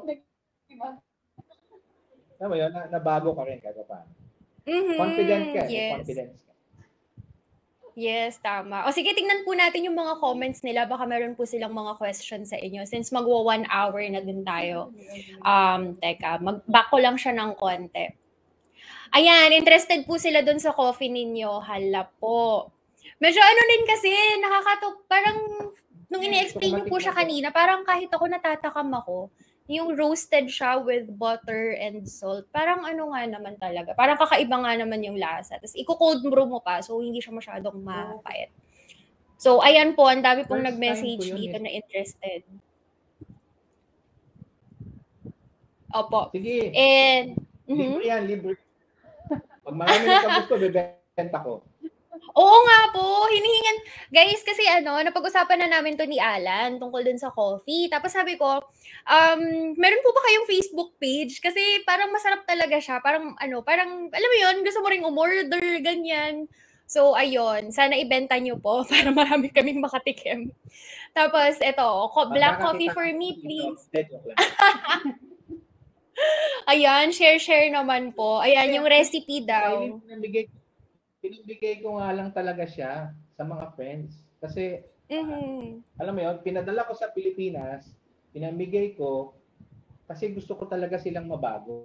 alam mo yun, nabago ka rin kahit paano. Mm-hmm, confident ka, yes. confidence ka. Yes, tama. O sige, tingnan po natin yung mga comments nila. Baka meron po silang mga questions sa inyo. Since magwa one hour na din tayo. Um, teka, mag-back ko lang siya ng konti. Ayan, interested po sila dun sa coffee ninyo. Hala po. Medyo ano din kasi, nakakatok, parang nung ini-explain niyo po siya kanina, parang kahit ako natatakam ako, yung roasted siya with butter and salt, parang ano nga naman talaga, parang kakaiba nga naman yung lasa. Tapos iko-cold brew mo pa, so hindi siya masyadong mapait. So, ayan po, ang dami pong nag-message dito na interested. Opo. Sige. And, libre mm-hmm. yan, libre. Pag marami na gusto, bebenta ko. Oo nga po, hinihingan. Guys, kasi ano, napag-usapan na namin to ni Alan tungkol dun sa coffee. Tapos sabi ko, um, meron po ba kayong Facebook page? Kasi parang masarap talaga siya. Parang ano, parang, alam mo yun, gusto mo ring umorder, ganyan. So, ayun, sana ibenta nyo po para marami kaming makatikim. Tapos, eto, black coffee for me, please. Ayan, share-share naman po. Ayan, yung recipe daw. Pinabigay, pinabigay ko nga lang talaga siya sa mga friends. Kasi, mm-hmm. alam mo yun, pinadala ko sa Pilipinas, pinamigay ko, kasi gusto ko talaga silang mabago.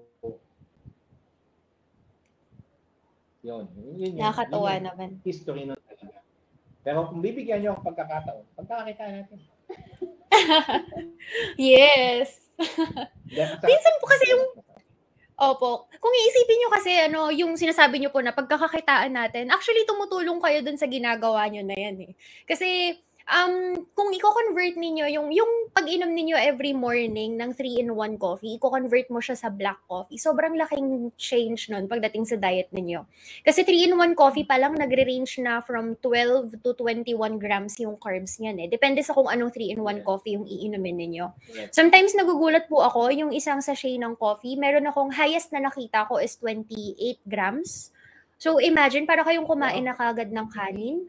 Yun. Yun, yun nakakatuwa yun, naman. History nun talaga. Pero kung bibigyan nyo ako pagkakataon, pagkakakita natin. Yes. Minsan po kasi yung Opo. Kung iisipin nyo kasi ano, yung sinasabi nyo po na pagkakakitaan natin, actually tumutulong kayo dun sa ginagawa nyo na yan eh. Kasi um, kung i-convert ninyo, yung, yung pag-inom ninyo every morning ng three in one coffee, i-convert mo siya sa black coffee, sobrang laking change nun pagdating sa diet ninyo. Kasi three in one coffee pa lang, nagre-range na from twelve to twenty-one grams yung carbs niyan eh. Depende sa kung anong three in one coffee yung iinumin ninyo. Sometimes nagugulat po ako, yung isang sachet ng coffee, meron akong highest na nakita ko is twenty-eight grams. So imagine, para kayong kumain na kagad ng kanin.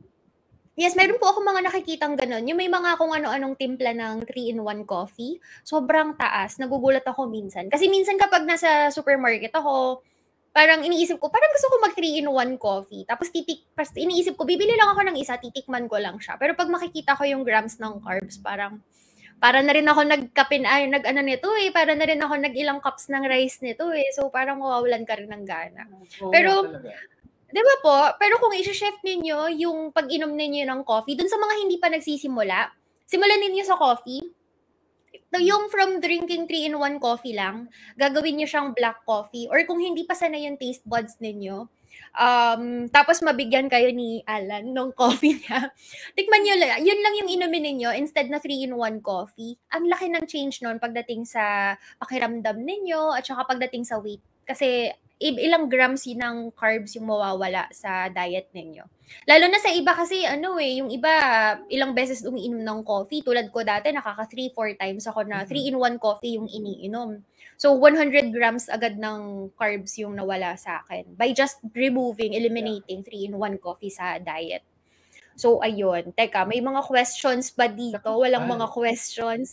Yes, meron po ako mga nakikitang ganun. Yung may mga kung ano-anong timpla ng three in one coffee, sobrang taas. Nagugulat ako minsan. Kasi minsan kapag nasa supermarket ako, parang iniisip ko, parang gusto ko mag three in one coffee. Tapos titik, iniisip ko, bibili lang ako ng isa, titikman ko lang siya. Pero pag makikita ko yung grams ng carbs, parang, para na rin ako nagkapin, ay, nag-ano nito eh, para na rin ako nag-ilang cups ng rice nito eh. So parang mawawalan ka rin ng gana. Oo, pero, talaga. di ba po? Pero kung i-shift ninyo yung pag-inom ninyo ng coffee, dun sa mga hindi pa nagsisimula, simulan ninyo sa coffee. Yung from drinking three in one coffee lang, gagawin nyo siyang black coffee. Or kung hindi pa sana yung taste buds ninyo, um, tapos mabigyan kayo ni Alan ng coffee niya, tikman nyo lang. Yun lang yung inumin ninyo instead na three in one coffee. Ang laki ng change nun pagdating sa pakiramdam ninyo at saka pagdating sa weight. Kasi ilang grams yun ng carbs yung mawawala sa diet ninyo. Lalo na sa iba kasi, ano eh, yung iba, ilang beses umiinom ng coffee. Tulad ko dati, nakaka three, four times ako na three in one coffee yung iniinom. So, one hundred grams agad ng carbs yung nawala sa akin by just removing, eliminating three in one coffee sa diet. So, ayun. Teka, may mga questions ba dito? Walang mga questions.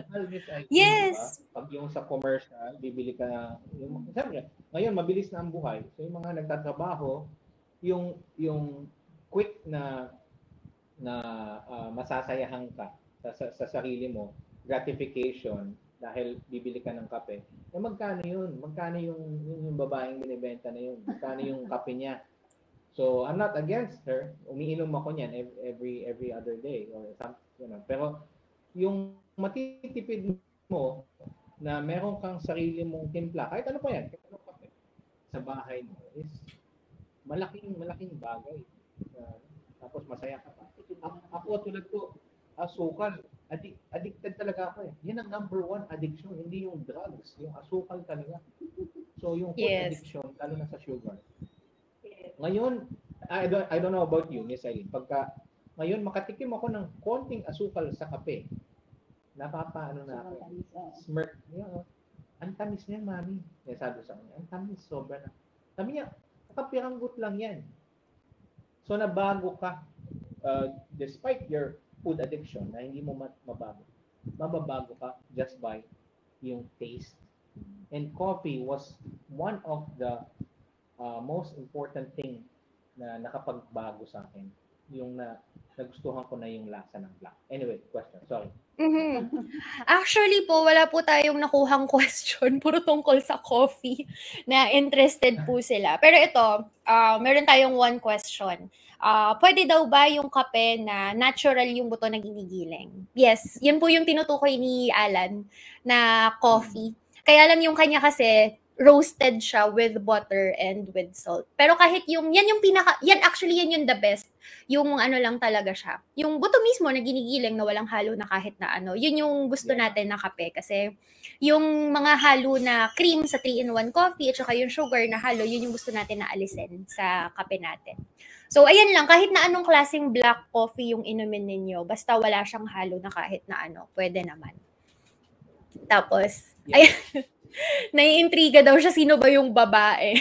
Yes. Pag yung sa commercial, bibili ka na, yung, sabi, ngayon, mabilis na ang buhay. So, yung mga nagtatrabaho, yung, yung quick na, na uh, masasayahan ka sa, sa, sa sarili mo, gratification, dahil bibili ka ng kape, eh magkano yun? Magkano yung, yung, yung babaeng binibenta na yun? Magkano yung kape niya? So, I'm not against her. Umiinom ako niyan every every other day or something, you know. Pero yung matitipid mo na meron kang sarili mong timpla, kahit ano pa yan, kahit ano pa sa bahay mo, is malaking malaking bagay. Uh, tapos masaya ka pa. Ako tulad ko, asukal. Addic- addicted talaga ako eh. Yan ang number one addiction, hindi yung drugs, yung asukal talaga. So, yung food yes. addiction, lalo na sa sugar. Ngayon, I don't, I don't know about you, Miss Eileen. Pagka, ngayon, makatikim ako ng konting asukal sa kape. Napapaano na ako. Smirk. You know, ang tamis niya, mami. Kaya sabi sa kanya, ang tamis, sobra na. Sabi niya, kapiranggot lang yan. So, nabago ka. Uh, despite your food addiction, na hindi mo mabago. Mababago ka just by yung taste. And coffee was one of the Uh, most important thing na nakapagbago sa akin, yung na nagustuhan ko na yung lasa ng black. Anyway, question. Sorry. Mm-hmm. Actually po, wala po tayong nakuhang question. Puro tungkol sa coffee na interested po sila. Pero ito, uh, meron tayong one question. ah, pwede daw ba yung kape na natural yung buto na ginigiling? Yes, yun po yung tinutukoy ni Alan na coffee. Kaya lang yung kanya kasi roasted siya with butter and with salt. Pero kahit yung, yan yung pinaka, yan actually yan yung the best. Yung ano lang talaga siya. Yung buto mismo na ginigiling na walang halo na kahit na ano, yun yung gusto Yeah. natin na kape. Kasi yung mga halo na cream sa three in one coffee at saka yung sugar na halo, yun yung gusto natin na alisin sa kape natin. So, ayan lang, kahit na anong klaseng black coffee yung inumin ninyo, basta wala siyang halo na kahit na ano, pwede naman. Tapos, Yeah. ayan, naiintriga daw siya sino ba yung babae.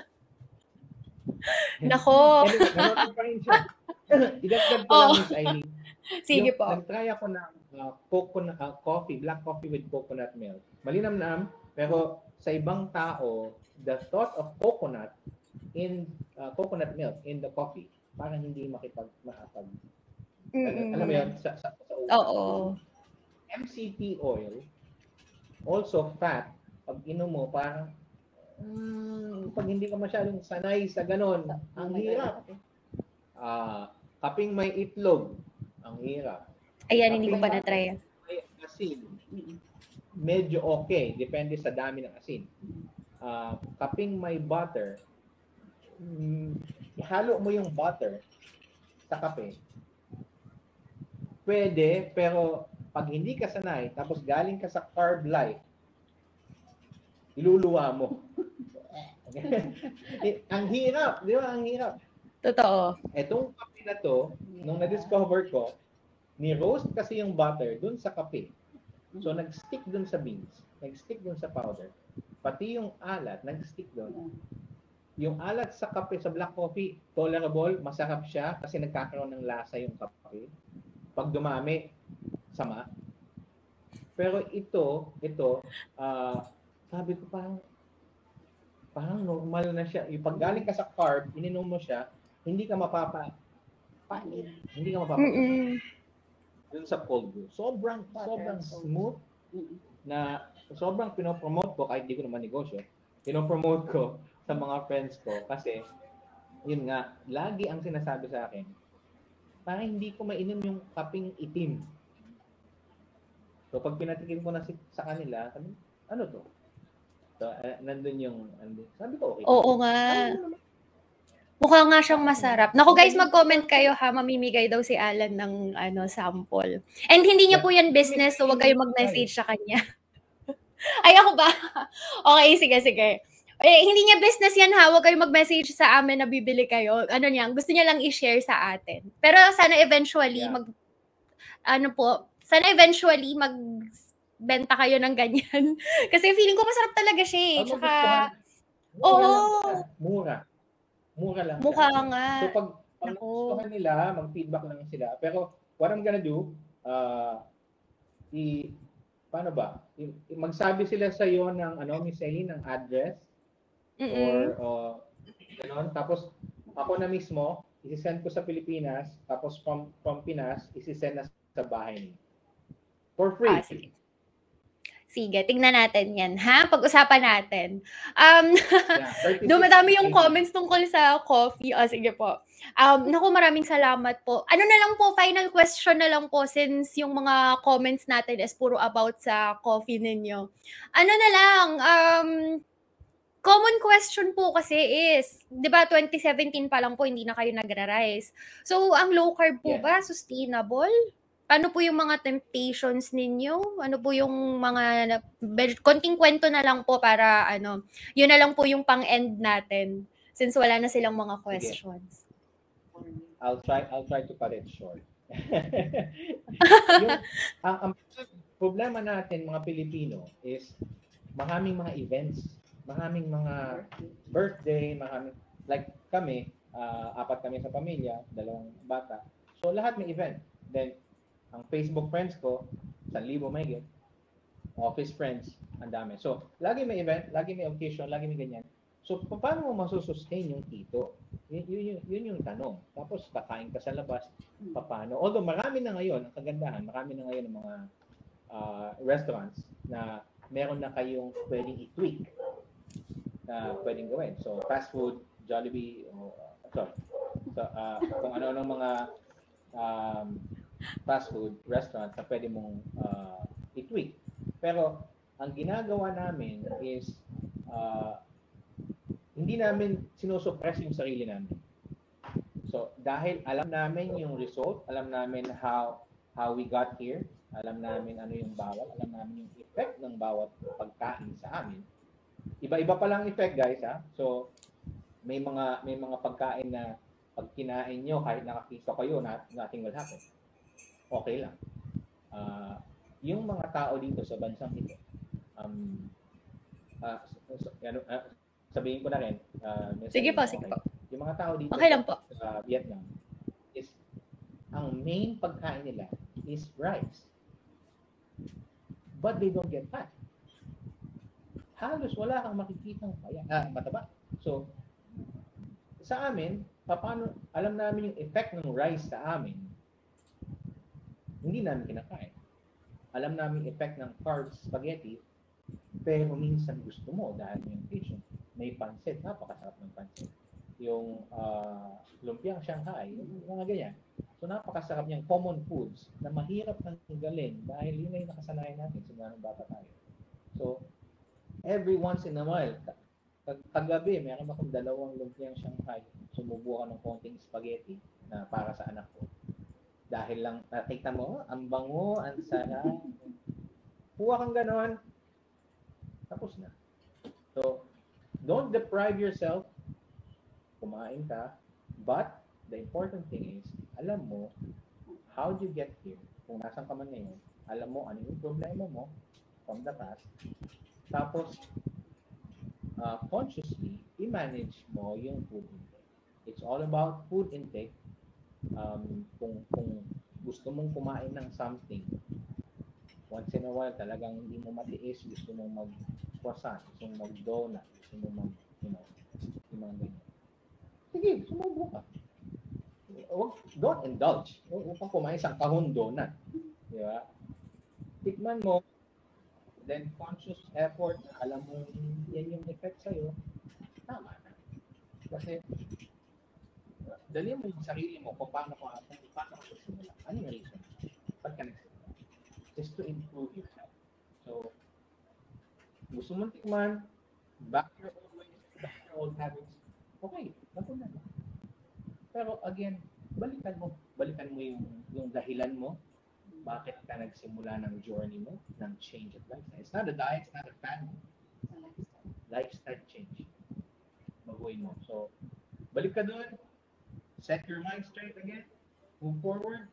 Nako. Nanonood pa rin siya. Idagdag ko Oh. lang, Miss Aileen. Sige Yung po. Nag-try ako ng uh, coconut uh, coffee, black coffee with coconut milk. Malinamnam, pero sa ibang tao, the thought of coconut in uh, coconut milk in the coffee, parang hindi makipag makapag. Mm-mm. Alam mo yun? Sa, sa, sa Oo. M C T oil, also fat, pag inom mo, parang mm, pag hindi ka masyadong sanay sa ganon, ang hirap. Ah, kaping may itlog, ang hirap. Ayan, hindi ko Kaping pa na-try. may asin, medyo okay, depende sa dami ng asin. Ah, kaping may butter, mm, ihalo mo yung butter sa kape. Pwede, pero pag hindi ka sanay, tapos galing ka sa carb life, iluluwa mo. Eh, ang hirap, di ba? Ang hirap. Totoo. Etong kape na to, nung na-discover ko, ni-roast kasi yung butter dun sa kape. So, nag-stick dun sa beans, nag-stick dun sa powder. Pati yung alat, nag-stick dun. Yung alat sa kape, sa black coffee, tolerable, masarap siya kasi nagkakaroon ng lasa yung kape. Pag dumami, sama. Pero ito, ito, ah, sabi ko parang, parang normal na siya. Yung pag galing ka sa carb, ininom mo siya, hindi ka mapapa, Panin. hindi ka mapapa, Mm-mm. dun sa cold brew. Sobrang, Butter sobrang and salt. smooth Mm-mm. na sobrang pinopromote ko kahit di ko naman negosyo. Pinopromote ko sa mga friends ko kasi yun nga, lagi ang sinasabi sa akin, parang hindi ko mainom yung kaping itim. So pag pinatikim ko na si, sa kanila, sabi, ano to? So uh, nandun yung, andun. Sabi ko, okay. Oo nga. Mukha nga siyang masarap. Naku guys, mag-comment kayo ha. Mamimigay daw si Alan ng ano sample. And hindi niya po yan business, so wag kayo mag-message sa kanya. Ay, ako ba? Okay, sige, sige. Eh, hindi niya business yan ha. Huwag kayo mag-message sa amin na bibili kayo. Ano niya, gusto niya lang i-share sa atin. Pero sana eventually, Yeah. mag, ano po, sana eventually magbenta kayo ng ganyan. Kasi feeling ko masarap talaga siya eh. Pag Tsaka, magustuhan, mura oo. lang siya. Mura. Mura lang Mukha siya. nga. So pag, pag Naku. nagustuhan nila, mag-feedback lang sila. Pero what I'm gonna do, uh, i, paano ba? I, i- magsabi sila sa iyo ng ano, Miss Eileen, ng address or Mm-mm. uh, ganon. Tapos ako na mismo, isi-send ko sa Pilipinas, tapos from from Pinas, isi-send na sa bahay niyo. For free. Ah, sige. Sige, tingnan natin yan, ha? Pag-usapan natin. Um, Yeah, thirty-six dumadami yung eighty. comments tungkol sa coffee. O, sige po. Um, naku, maraming salamat po. Ano na lang po, final question na lang po, since yung mga comments natin is puro about sa coffee ninyo. Ano na lang, um, common question po kasi is, di ba, twenty seventeen pa lang po, hindi na kayo nagra-rice. So, ang low carb po Yes. ba sustainable? Ano po yung mga temptations ninyo? Ano po yung mga, konting kwento na lang po para, ano, yun na lang po yung pang-end natin since wala na silang mga questions. I'll try I'll try to cut it short. yung ang, ang problema natin mga Pilipino is maraming mga events, maraming mga birthday, maraming like kami, uh, apat kami sa pamilya, dalawang bata. So lahat may event. Then ang Facebook friends ko, one thousand mahigit. Office friends, ang dami. So, lagi may event, lagi may occasion, lagi may ganyan. So, pa- paano mo masusustain yung tito? Yun, yun, yun, yun yung tanong. Tapos, kakain ka sa labas, paano? Although, marami na ngayon, ang kagandahan, marami na ngayon ng mga uh, restaurants na meron na kayong pwedeng i-tweak na pwedeng gawin. So, fast food, Jollibee, o, uh, sorry, sa uh, kung ano-ano mga um, fast food restaurants na pwede mong uh, i-tweak. Pero ang ginagawa namin is uh, hindi namin sinusuppress yung sarili namin. So dahil alam namin yung result, alam namin how how we got here, alam namin ano yung bawat, alam namin yung effect ng bawat pagkain sa amin. Iba-iba pa lang effect, guys, ha. So may mga may mga pagkain na pag kinain nyo, kahit nakakita kayo, nothing will happen. Okay lang. Uh, yung mga tao dito sa bansang ito, um, uh, uh, sabihin ko na rin. Uh, sige po, okay. sige po. Yung mga tao dito okay lang po. sa uh, Vietnam, is ang main pagkain nila is rice. But they don't get fat. Halos wala kang makikitang kaya, ah, mataba. So, sa amin, paano, alam namin yung effect ng rice sa amin, hindi namin kinakain. Alam namin yung effect ng carbs, spaghetti, pero minsan gusto mo dahil may occasion. May pansit, napakasarap ng pansit. Yung uh, lumpiang Shanghai, yung mga ganyan. So napakasarap niyang common foods na mahirap tanggalin dahil yun ay nakasanayan natin simula ng bata tayo. So, every once in a while, kagabi, meron akong dalawang lumpiang Shanghai. Sumubukan ng konting spaghetti na para sa anak ko. Dahil lang, nakita mo, ang bango, ang sarap. Kuha kang ganon, tapos na. So, don't deprive yourself. Kumain ka. But, the important thing is, alam mo, how do you get here? Kung nasan ka man ngayon, alam mo ano yung problema mo from the past. Tapos, Uh, consciously, i-manage mo yung food intake. It's all about food intake. Um, kung, kung gusto mong kumain ng something, once in a while, talagang hindi mo matiis, gusto mong mag-croissant, gusto mong mag-donut, gusto mong mag, you know, yung mga ganyan. Sige, sumubo ka. Don't indulge. Huwag kang kumain sa kahon donut. Di ba? Tikman mo, then conscious effort na alam mo yan yung effect sa'yo, tama na. Kasi, dali mo yung sarili mo kung paano ko kung paano ko simula. Ano yung reason? Ba't ka nagsimula? Just to improve yourself. So, gusto mong tikman, back your old ways, back your old habits, okay, napunta na. Pero again, balikan mo. Balikan mo yung, yung dahilan mo. Bakit ka nagsimula ng journey mo, ng change of lifestyle. It's not a diet, it's not a fad. Lifestyle change. Baguhin mo. So, balik ka doon. Set your mind straight again. Move forward.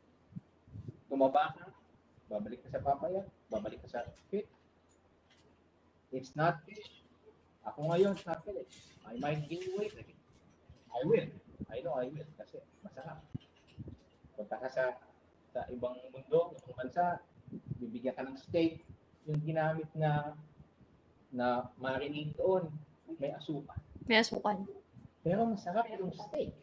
Tumaba ka. Babalik ka sa papaya. Babalik ka sa fit. It's not fish. Ako ngayon, it's not fish. I might gain weight again. I will. I know I will. Kasi masarap. Punta ka sa sa ibang mundo, ibang bansa, bibigyan ka ng steak, yung ginamit na na marinade doon, may asukal. May asukal. Pero masarap yung steak.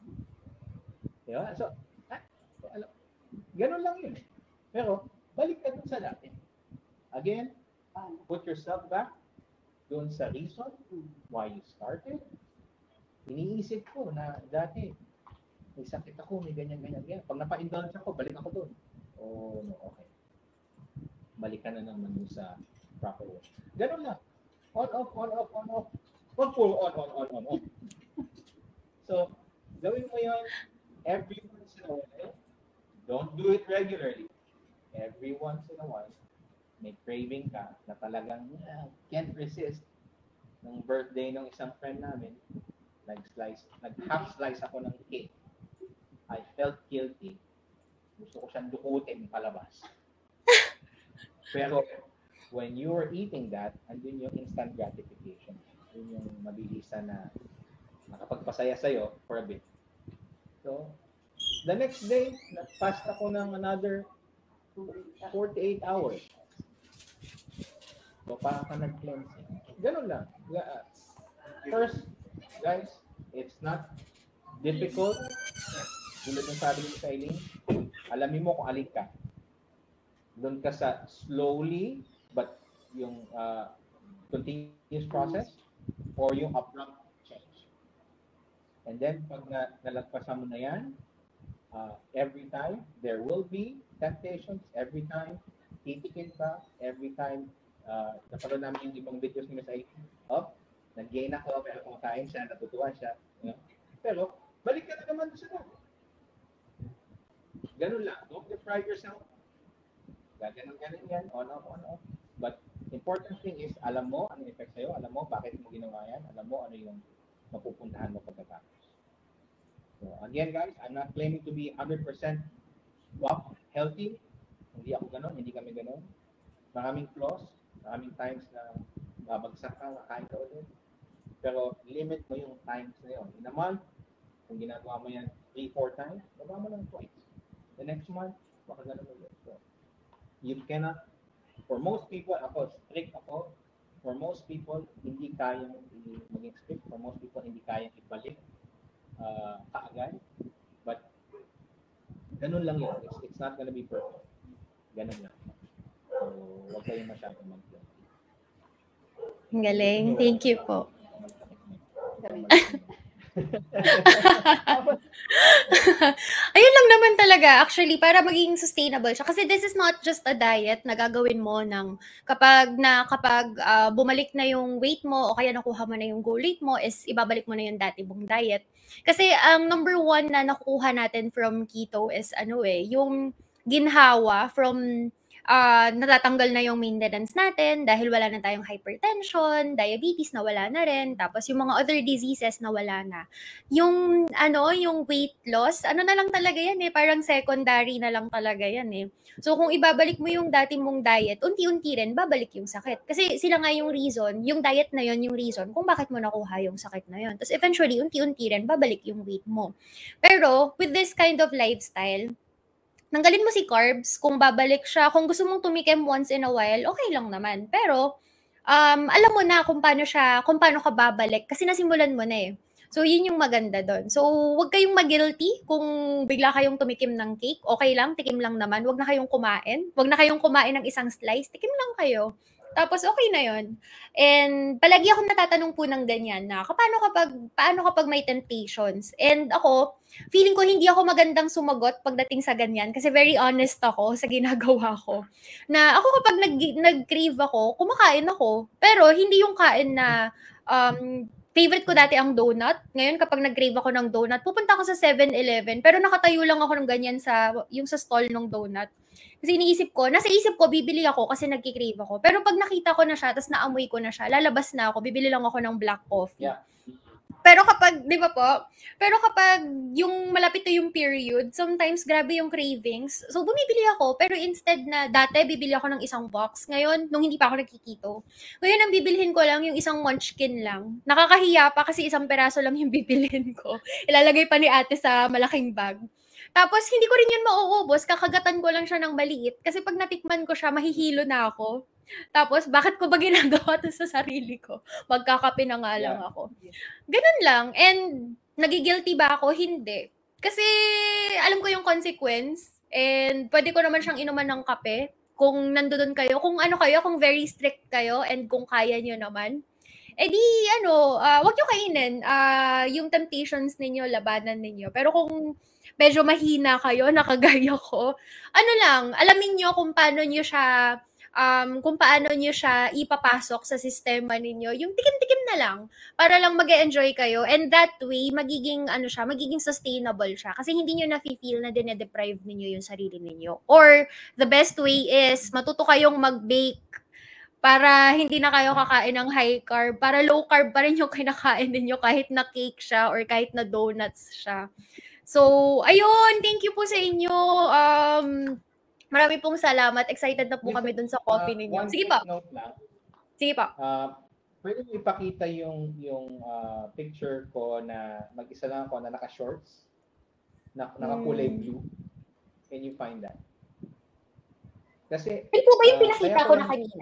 Diba? So, ah, alam, ganun lang yun. Pero, balik ka dun sa dati. Again, put yourself back doon sa reason why you started. Iniisip ko na dati, may sakit ako, may ganyan-ganyan. Pag napa-indulge ako, balik ako doon. Oh, no, okay. Balik ka na naman sa proper way. Ganun lang. On, off, on, off, on, off. Huwag po, on, on, on, on, on. So, gawin mo yun every once in a while. Don't do it regularly. Every once in a while, may craving ka na talagang uh, can't resist. Nung birthday ng isang friend namin, nag-slice, nag-half slice ako ng cake. I felt guilty. Gusto ko siyang dukutin palabas. Pero when you are eating that, andun yung instant gratification. Yun yung mabilisan na nakapagpasaya sa'yo for a bit. So, the next day, nag-fast ako ng another forty-eight hours. So, parang ka nag-cleansing. Ganun lang. First, guys, it's not difficult. Tulad ng sabi ko sa Eileen, alamin mo kung alin ka. Doon ka sa slowly, but yung uh, continuous process, or yung abrupt change. And then, pag na, nalagpasan mo na yan, uh, every time, there will be temptations. Every time, titikin ka. Every time, uh, napanood namin yung ibang videos ni Miss Aiki. Oh, nag-gain ako, pero kumakain siya, natutuwa siya. You know? Pero, balik ka na naman doon sa dati. Ganun lang. Don't deprive yourself. Ganun-ganun yan. On, off, on, off. But, important thing is, alam mo ano effect sa'yo, alam mo bakit mo ginawa yan, alam mo ano yung mapupuntahan mo pagkatapos. So, again guys, I'm not claiming to be one hundred percent wow, healthy. Hindi ako ganun, hindi kami ganun. Maraming flaws, maraming times na babagsak ka, makain ka ulit. Pero limit mo yung times na yun. In a month, kung ginagawa mo yan three, four times, baba mo lang twice. The next month, baka ganun ulit. So, you cannot, for most people, ako, strict ako. For most people, hindi kayang maging strict. For most people, hindi kayang ibalik uh, kaagad. But, ganun lang yun. It's, it's not gonna be perfect. Ganun lang. So, huwag kayong masyadong mag-plan. Ang galing. Thank you po. Ayun lang naman talaga actually para maging sustainable siya kasi this is not just a diet na gagawin mo ng kapag na kapag uh, bumalik na yung weight mo o kaya nakuha mo na yung goal weight mo is ibabalik mo na yung dati mong diet kasi ang um, number one na nakukuha natin from keto is ano eh yung ginhawa from Uh, natatanggal na yung maintenance natin dahil wala na tayong hypertension, diabetes na wala na rin, tapos yung mga other diseases na wala na. Yung ano, yung weight loss, ano na lang talaga yan eh, parang secondary na lang talaga yan eh. So kung ibabalik mo yung dati mong diet, unti-unti rin babalik yung sakit. Kasi sila nga yung reason, yung diet na yon yung reason kung bakit mo nakuha yung sakit na yon. Tapos eventually, unti-unti rin babalik yung weight mo. Pero with this kind of lifestyle, tanggalin mo si carbs, kung babalik siya, kung gusto mong tumikim once in a while, okay lang naman. Pero, um, alam mo na kung paano siya, kung paano ka babalik, kasi nasimulan mo na eh. So, yun yung maganda doon. So, huwag kayong mag-guilty kung bigla kayong tumikim ng cake. Okay lang, tikim lang naman. Huwag na kayong kumain. Huwag na kayong kumain ng isang slice. Tikim lang kayo. Tapos, okay na yun. And, palagi akong natatanong po ng ganyan na, paano kapag, paano kapag may temptations? And ako, feeling ko hindi ako magandang sumagot pagdating sa ganyan kasi very honest ako sa ginagawa ko. Na ako kapag nag, nag-crave ako, kumakain ako. Pero, hindi yung kain na, um, favorite ko dati ang donut. Ngayon, kapag nag-crave ako ng donut, pupunta ako sa seven eleven. Pero nakatayo lang ako ng ganyan sa, yung sa stall ng donut. Kasi iniisip ko, nasa isip ko, bibili ako kasi nagki-crave ako. Pero pag nakita ko na siya, tapos naamoy ko na siya, lalabas na ako, bibili lang ako ng black coffee. Yeah. Pero kapag, di ba po, pero kapag yung malapit na yung period, sometimes grabe yung cravings. So, bumibili ako, pero instead na, dati bibili ako ng isang box. Ngayon, nung hindi pa ako nagkikito, ngayon ang bibilhin ko lang yung isang munchkin lang. Nakakahiya pa kasi isang peraso lang yung bibilhin ko. Ilalagay pa ni ate sa malaking bag. Tapos, hindi ko rin yun mauubos. Kakagatan ko lang siya ng maliit. Kasi pag natikman ko siya, mahihilo na ako. Tapos, bakit ko ba ginagawa to sa sarili ko? Magkakape na nga lang Yeah. ako. Ganun lang. And, nagigilty ba ako? Hindi. Kasi, alam ko yung consequence. And, pwede ko naman siyang inuman ng kape. Kung nandoon kayo. Kung ano kayo, kung very strict kayo. And kung kaya nyo naman. Eh di, ano, uh, wag nyo kainin. Uh, yung temptations ninyo, labanan ninyo. Pero kung medyo mahina kayo, nakagaya ko, ano lang, alamin nyo kung paano nyo siya, um, kung paano nyo siya ipapasok sa sistema ninyo. Yung tikim-tikim na lang, para lang mag-enjoy kayo. And that way, magiging, ano siya, magiging sustainable siya. Kasi hindi nyo na-feel na dine-deprive ninyo yung sarili ninyo. Or, the best way is, matuto kayong mag-bake para hindi na kayo kakain ng high carb, para low carb pa rin yung kinakain ninyo kahit na cake siya or kahit na donuts siya. So, ayun, thank you po sa inyo. Um, marami pong salamat. Excited na po kami dun sa coffee uh, ninyo. One Sige pa. note lang. Sige pa. Uh, pwede mo ipakita yung yung uh, picture ko na mag-isa lang ako na naka-shorts, na naka-kulay hmm. blue. Can you find that? Kasi Ay po ba yung uh, pinakita ko na kanina?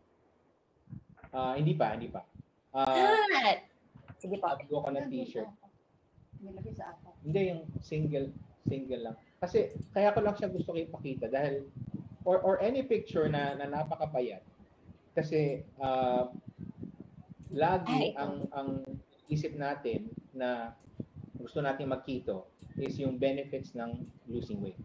Uh, hindi pa, hindi pa. Uh, ah, sige pa. Abdo ko ng t-shirt. Nilagay sa ako. Hindi, yung single, single lang. Kasi, kaya ko lang siya gusto kayo ipakita dahil, or or any picture na, na napakapayat. Kasi, uh, lagi Ay, ang ang isip natin na gusto natin makita is yung benefits ng losing weight.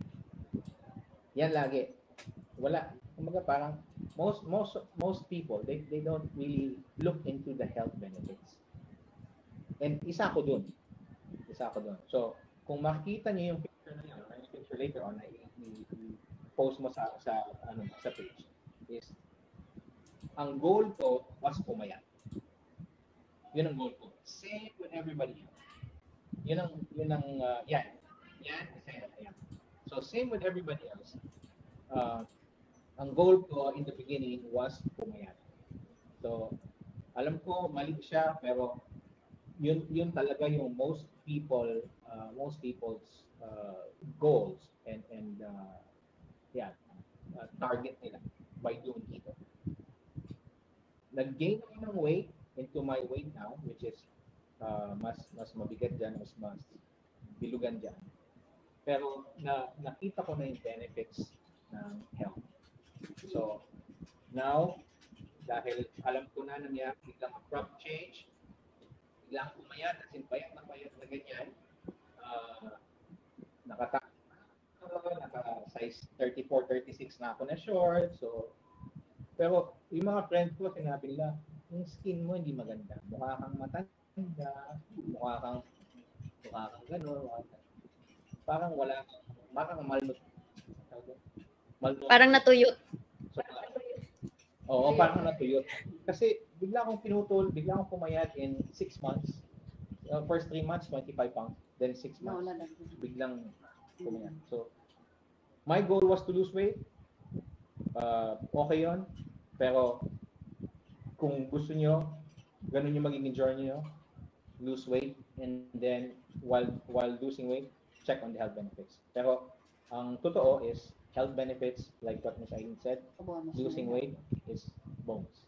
Yan lagi. Wala. Kumbaga parang most most most people they they don't really look into the health benefits. And isa ko dun. Isa ko dun. So, kung makita niyo yung picture na yun, yung picture later on, i-post mo sa sa ano sa page is ang goal ko was pumayat. Yun ang goal ko. Same with everybody else. Yun ang yun ang uh, yan. Yan, yan. So same with everybody else. Uh, ang goal ko in the beginning was pumayat. So alam ko mali siya pero yun yun talaga yung most people uh, most people's uh, goals and and uh, yeah uh, target nila by doing ito. Nag-gain ako ng weight into my weight now, which is uh, mas mas mabigat dyan, mas mas bilugan dyan. Pero na, nakita ko na yung benefits ng health. So, now, dahil alam ko na na niya, biglang abrupt change, biglang pumayat, as in payat na payat na ganyan, uh, nakata naka-size thirty-four, thirty-six na ako na short, so pero yung mga friends ko, sinabi nila, yung skin mo hindi maganda. Mukha kang matanda, mukha kang, mukha kang gano'n, mukha kang, parang wala, parang malnut. malnut. Parang natuyot. So, oo, parang natuyot. Kasi bigla akong pinutol, bigla akong pumayat in six months. Uh, first three months, twenty-five pounds. Then six months, biglang pumayat. So, my goal was to lose weight. Uh, okay yun. Pero kung gusto nyo, ganun yung magiging journey nyo, lose weight, and then while while losing weight, check on the health benefits. Pero ang totoo is health benefits, like what Miz Eileen said, losing weight is bonus.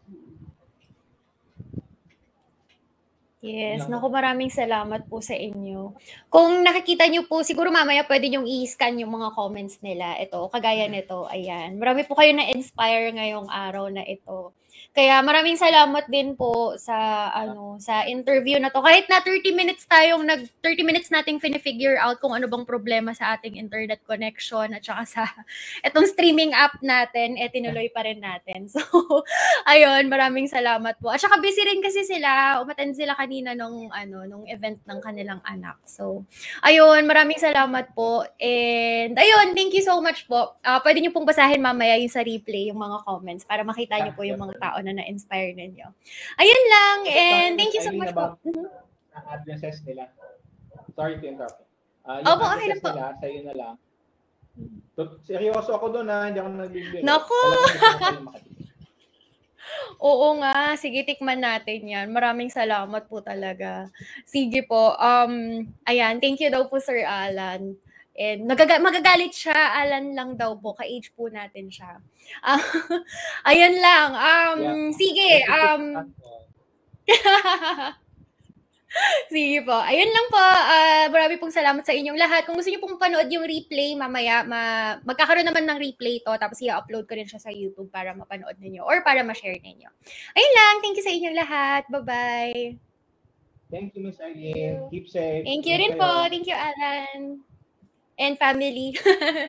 Yes, naku, maraming salamat po sa inyo. Kung nakikita nyo po, siguro mamaya pwede nyong i-scan yung mga comments nila. Ito, kagaya nito, ayan. Marami po kayo na-inspire ngayong araw na ito. Kaya maraming salamat din po sa ano sa interview na to. Kahit na thirty minutes tayong nag thirty minutes nating fini-figure out kung ano bang problema sa ating internet connection at saka sa etong streaming app natin, eh tinuloy pa rin natin. So, ayun, maraming salamat po. At saka busy rin kasi sila, umattend sila kanina nung ano nung event ng kanilang anak. So, ayun, maraming salamat po. And ayun, thank you so much po. Uh, pwede niyo pong basahin mamaya yung sa replay yung mga comments para makita niyo po yung mga tao na na-inspire ninyo. Ayun lang, and thank you so much po. Ang addresses nila. Sorry to interrupt. Uh, yung Opo, okay lang po. Nila, sa'yo na lang. Seryoso ako doon ha, hindi ako nagbibiro. Naku! Oo nga, sige, tikman natin yan. Maraming salamat po talaga. Sige po, um, ayan, thank you daw po Sir Alan. And nagaga- magagalit siya, Alan lang daw po, ka-age po natin siya. Uh, ayun lang, um, yeah. Sige, um, sige po, ayun lang po, uh, marami pong salamat sa inyong lahat. Kung gusto niyo pong panood yung replay, mamaya, ma- magkakaroon naman ng replay to, tapos i-upload ko rin siya sa YouTube para mapanood ninyo or para ma-share ninyo. Ayun lang, thank you sa inyong lahat, bye-bye. Thank you, Miz Eileen. Keep safe. Thank you rin po, thank you, Alan. And family.